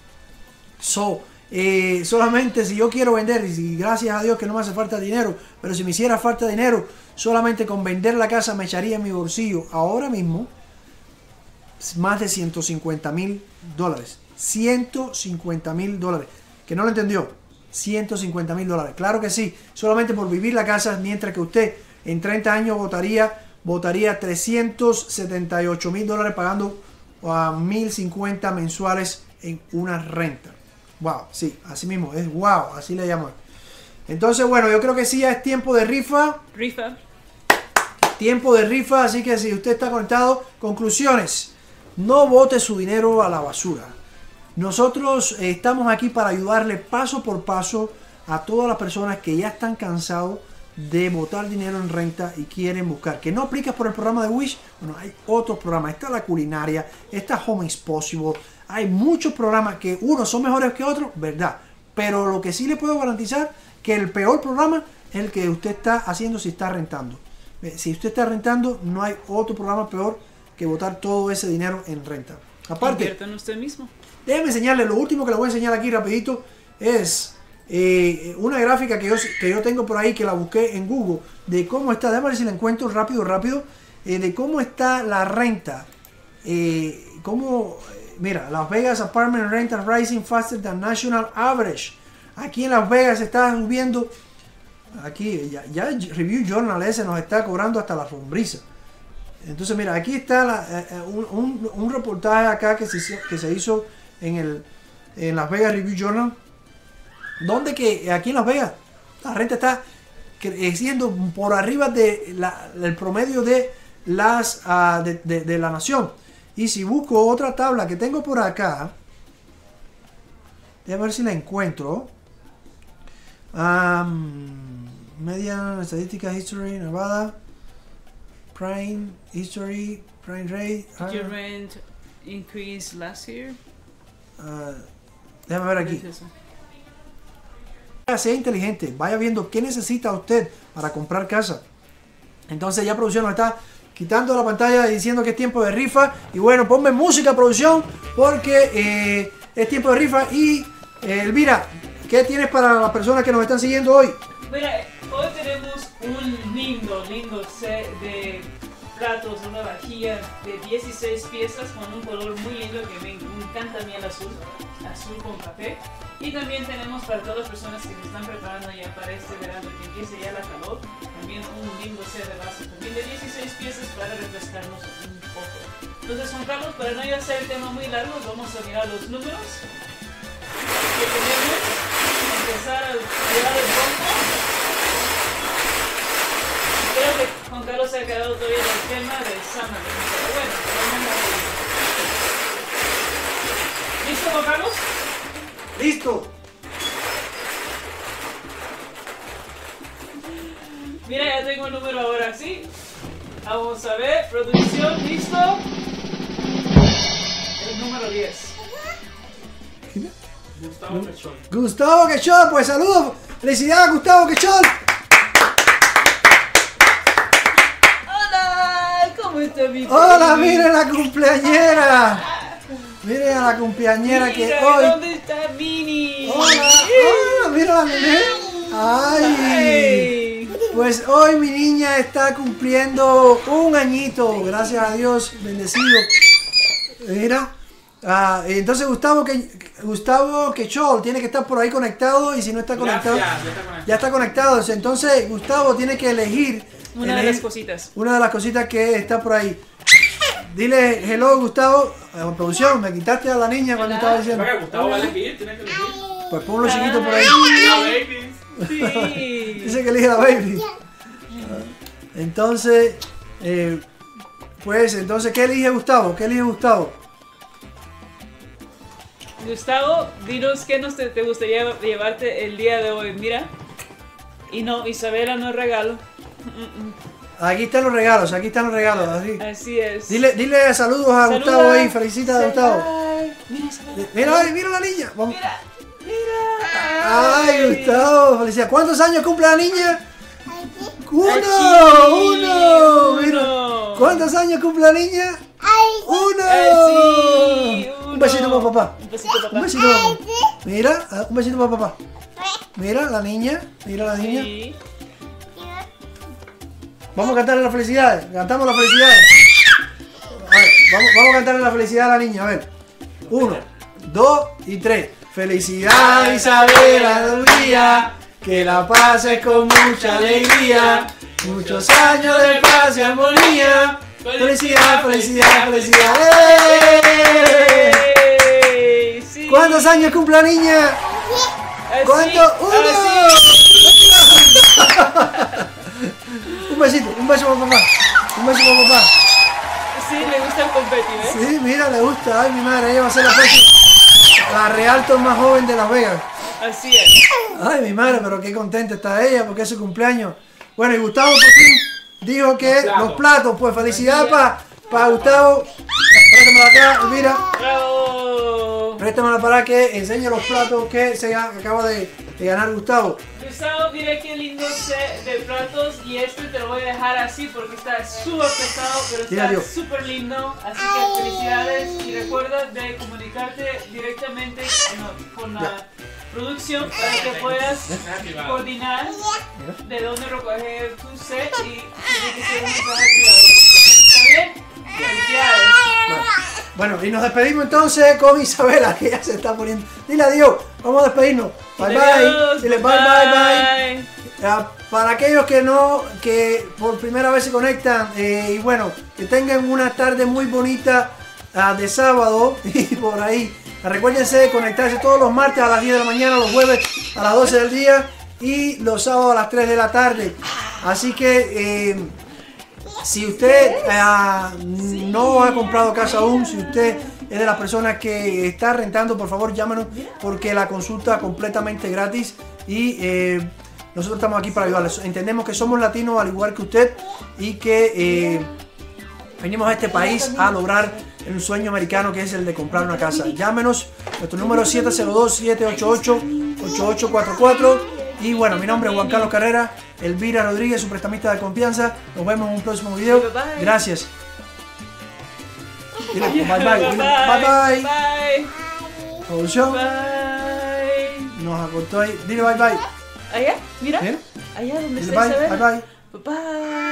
Solamente si yo quiero vender, y si, gracias a Dios que no me hace falta dinero, pero si me hiciera falta dinero, solamente con vender la casa me echaría en mi bolsillo ahora mismo más de $150,000. $150,000. Que no lo entendió. $150,000. Claro que sí. Solamente por vivir la casa, mientras que usted en 30 años votaría $378,000 pagando a $1,050 mensuales en una renta. Wow, sí, así mismo. Es wow, así le llaman. Entonces, bueno, yo creo que sí, ya es tiempo de rifa. Tiempo de rifa, así que si usted está conectado, conclusiones. No bote su dinero a la basura. Nosotros estamos aquí para ayudarle paso por paso a todas las personas que ya están cansados de botar dinero en renta y quieren buscar. Que no aplicas por el programa de Wish. Bueno, hay otros programas. Está la culinaria, está Home is Possible. Hay muchos programas que unos son mejores que otros, ¿verdad? Pero lo que sí le puedo garantizar que el peor programa es el que usted está haciendo si está rentando. Si usted está rentando, no hay otro programa peor que botar todo ese dinero en renta. Aparte, invierta en usted mismo. Déjeme enseñarle, lo último que le voy a enseñar aquí rapidito es una gráfica que yo tengo por ahí, que la busqué en Google, de cómo está, déjame ver si la encuentro rápido, de cómo está la renta. Mira, Las Vegas Apartment Rental Rising Faster than National Average. Aquí en Las Vegas está subiendo, aquí ya Review Journal ese nos está cobrando hasta la sombrisa. Entonces mira, aquí está un reportaje acá que se hizo en Las Vegas Review Journal, donde que aquí en Las Vegas la renta está creciendo por arriba del promedio de de la nación. Y si busco otra tabla que tengo por acá, déjame ver si la encuentro. Median Estadística History Nevada Prime History Prime Rate. Did your rent increase last year? Déjame ver aquí. Sea inteligente, vaya viendo qué necesita usted para comprar casa. Entonces ya producción nos está quitando la pantalla diciendo que es tiempo de rifa. Y bueno, ponme música, producción, porque es tiempo de rifa. Y Elvira, ¿qué tienes para las personas que nos están siguiendo hoy? Mira, hoy tenemos un lindo set de platos, una vajilla de 16 piezas con un color muy lindo que me encanta a mí, el azul con café. Y también tenemos para todas las personas que se están preparando ya para este verano que empiece ya la calor, también un lindo set de vasos también de 16 piezas para refrescarnos un poco. Entonces, Juan Carlos, para no ir a hacer el tema muy largo, vamos a mirar los números que tenemos, empezar a llevar el bombo. Creo que Juan Carlos se ha quedado todavía en el tema de Summer, pero bueno, vamos a ir. ¿Listo, Juan Carlos? ¡Listo! Mira, ya tengo el número ahora, ¿sí? Vamos a ver, producción, ¿listo? El número 10. Gustavo Quechol. Gustavo Quechol, pues saludos. Felicidades, Gustavo Quechol. Hola, ¿cómo está mi Hola, baby? miren la cumpleañera. Miren a la cumpleañera que Mira, hoy. ¿dónde está Minnie? Hola, hola, mira la nene. Ay. Ay. Pues hoy mi niña está cumpliendo un añito, gracias a Dios, bendecido. Mira. Entonces Gustavo Quechol tiene que estar por ahí conectado y si no está conectado, Gracias, ya está conectado. ya está conectado. Entonces Gustavo tiene que elegir Una de las cositas. una de las cositas que está por ahí. Dile hello Gustavo. Producción, me quitaste a la niña cuando Hola. estaba diciendo. Para que Gustavo va a elegir, tiene que elegir. Pues ponlo chiquito por ahí. La baby. Sí. Dice que elige la baby. Entonces, entonces, ¿qué elige Gustavo? ¿Qué elige Gustavo? Gustavo, dinos qué te gustaría llevarte el día de hoy. Mira. Y no, Isabela no es regalo. Aquí están los regalos, así. Así es. Dile saludos a Saluda. Gustavo ahí, felicita a Gustavo. Ay, mira, Isabela. Mira, ay, mira la niña. Vamos. Mira, mira. Ay, Gustavo, felicidades. ¿Cuántos años cumple la niña? ¡Uno! Mira. Uno. ¿Cuántos años cumple la niña? ¡Uno! Sí, uno. Un besito para papá. Un besito para Un papá. besito para papá. Mira, un besito para papá. Mira la niña, Sí. Vamos a cantarle las felicidades. Cantamos las felicidades. A ver, vamos a cantarle la felicidad a la niña. A ver. 1, 2 y 3. Felicidad Isabela del día. Que la pases con mucha alegría. Muchos años de paz y armonía. Felicidad, felicidad, felicidad. ¡Eh! ¡Ey! Sí. ¿Cuántos años cumple la niña? Así, ¿Cuánto? ¡Uno! así. Un besito, un beso para papá. Un beso para papá. Sí, le gusta el confeti, ¿ves? Sí, mira, le gusta. Ay, mi madre, ella va a ser la realtor más joven de Las Vegas. Así es. Ay, mi madre, pero qué contenta está ella porque es su cumpleaños. Bueno, y Gustavo por fin dijo que los platos, pues felicidades para Gustavo. Préstamela acá, mira. ¡Bravo! Préstamela para que enseñe los platos que se acaba de ganar Gustavo. Gustavo, mira qué lindo set de platos y este te lo voy a dejar así porque está súper pesado, pero Mira, está Dios. súper lindo. Así que felicidades y recuerda de comunicarte directamente con la producción para que puedas coordinar de dónde recoger tu set y tiene que ser un mensaje privado. ¿Está bien? Felicidades. Bueno, y nos despedimos entonces con Isabela, que ya se está poniendo. Dile adiós, vamos a despedirnos. Bye bye. Adiós, Dile bye bye bye. Para aquellos que por primera vez se conectan, y bueno, que tengan una tarde muy bonita de sábado y por ahí. Recuérdense de conectarse todos los martes a las 10 de la mañana, los jueves a las 12 del día y los sábados a las 3 de la tarde. Así que si usted no ha comprado casa aún, si usted es de las personas que está rentando, por favor llámenos porque la consulta es completamente gratis y nosotros estamos aquí para ayudarles. Entendemos que somos latinos al igual que usted y que venimos a este país a lograr el sueño americano que es el de comprar una casa. Llámenos, nuestro número es 702-788-8844 y bueno, mi nombre es Juan Carlos Carrera, Elvira Rodríguez, su prestamista de confianza. Nos vemos en un próximo video. Gracias. Dile, bye bye. Dile, bye bye. Bye. Producción. Bye. Nos acortó ahí. Dile bye bye. Allá, mira. Mira. Allá donde Dile está bye, Isabel. bye bye. Bye.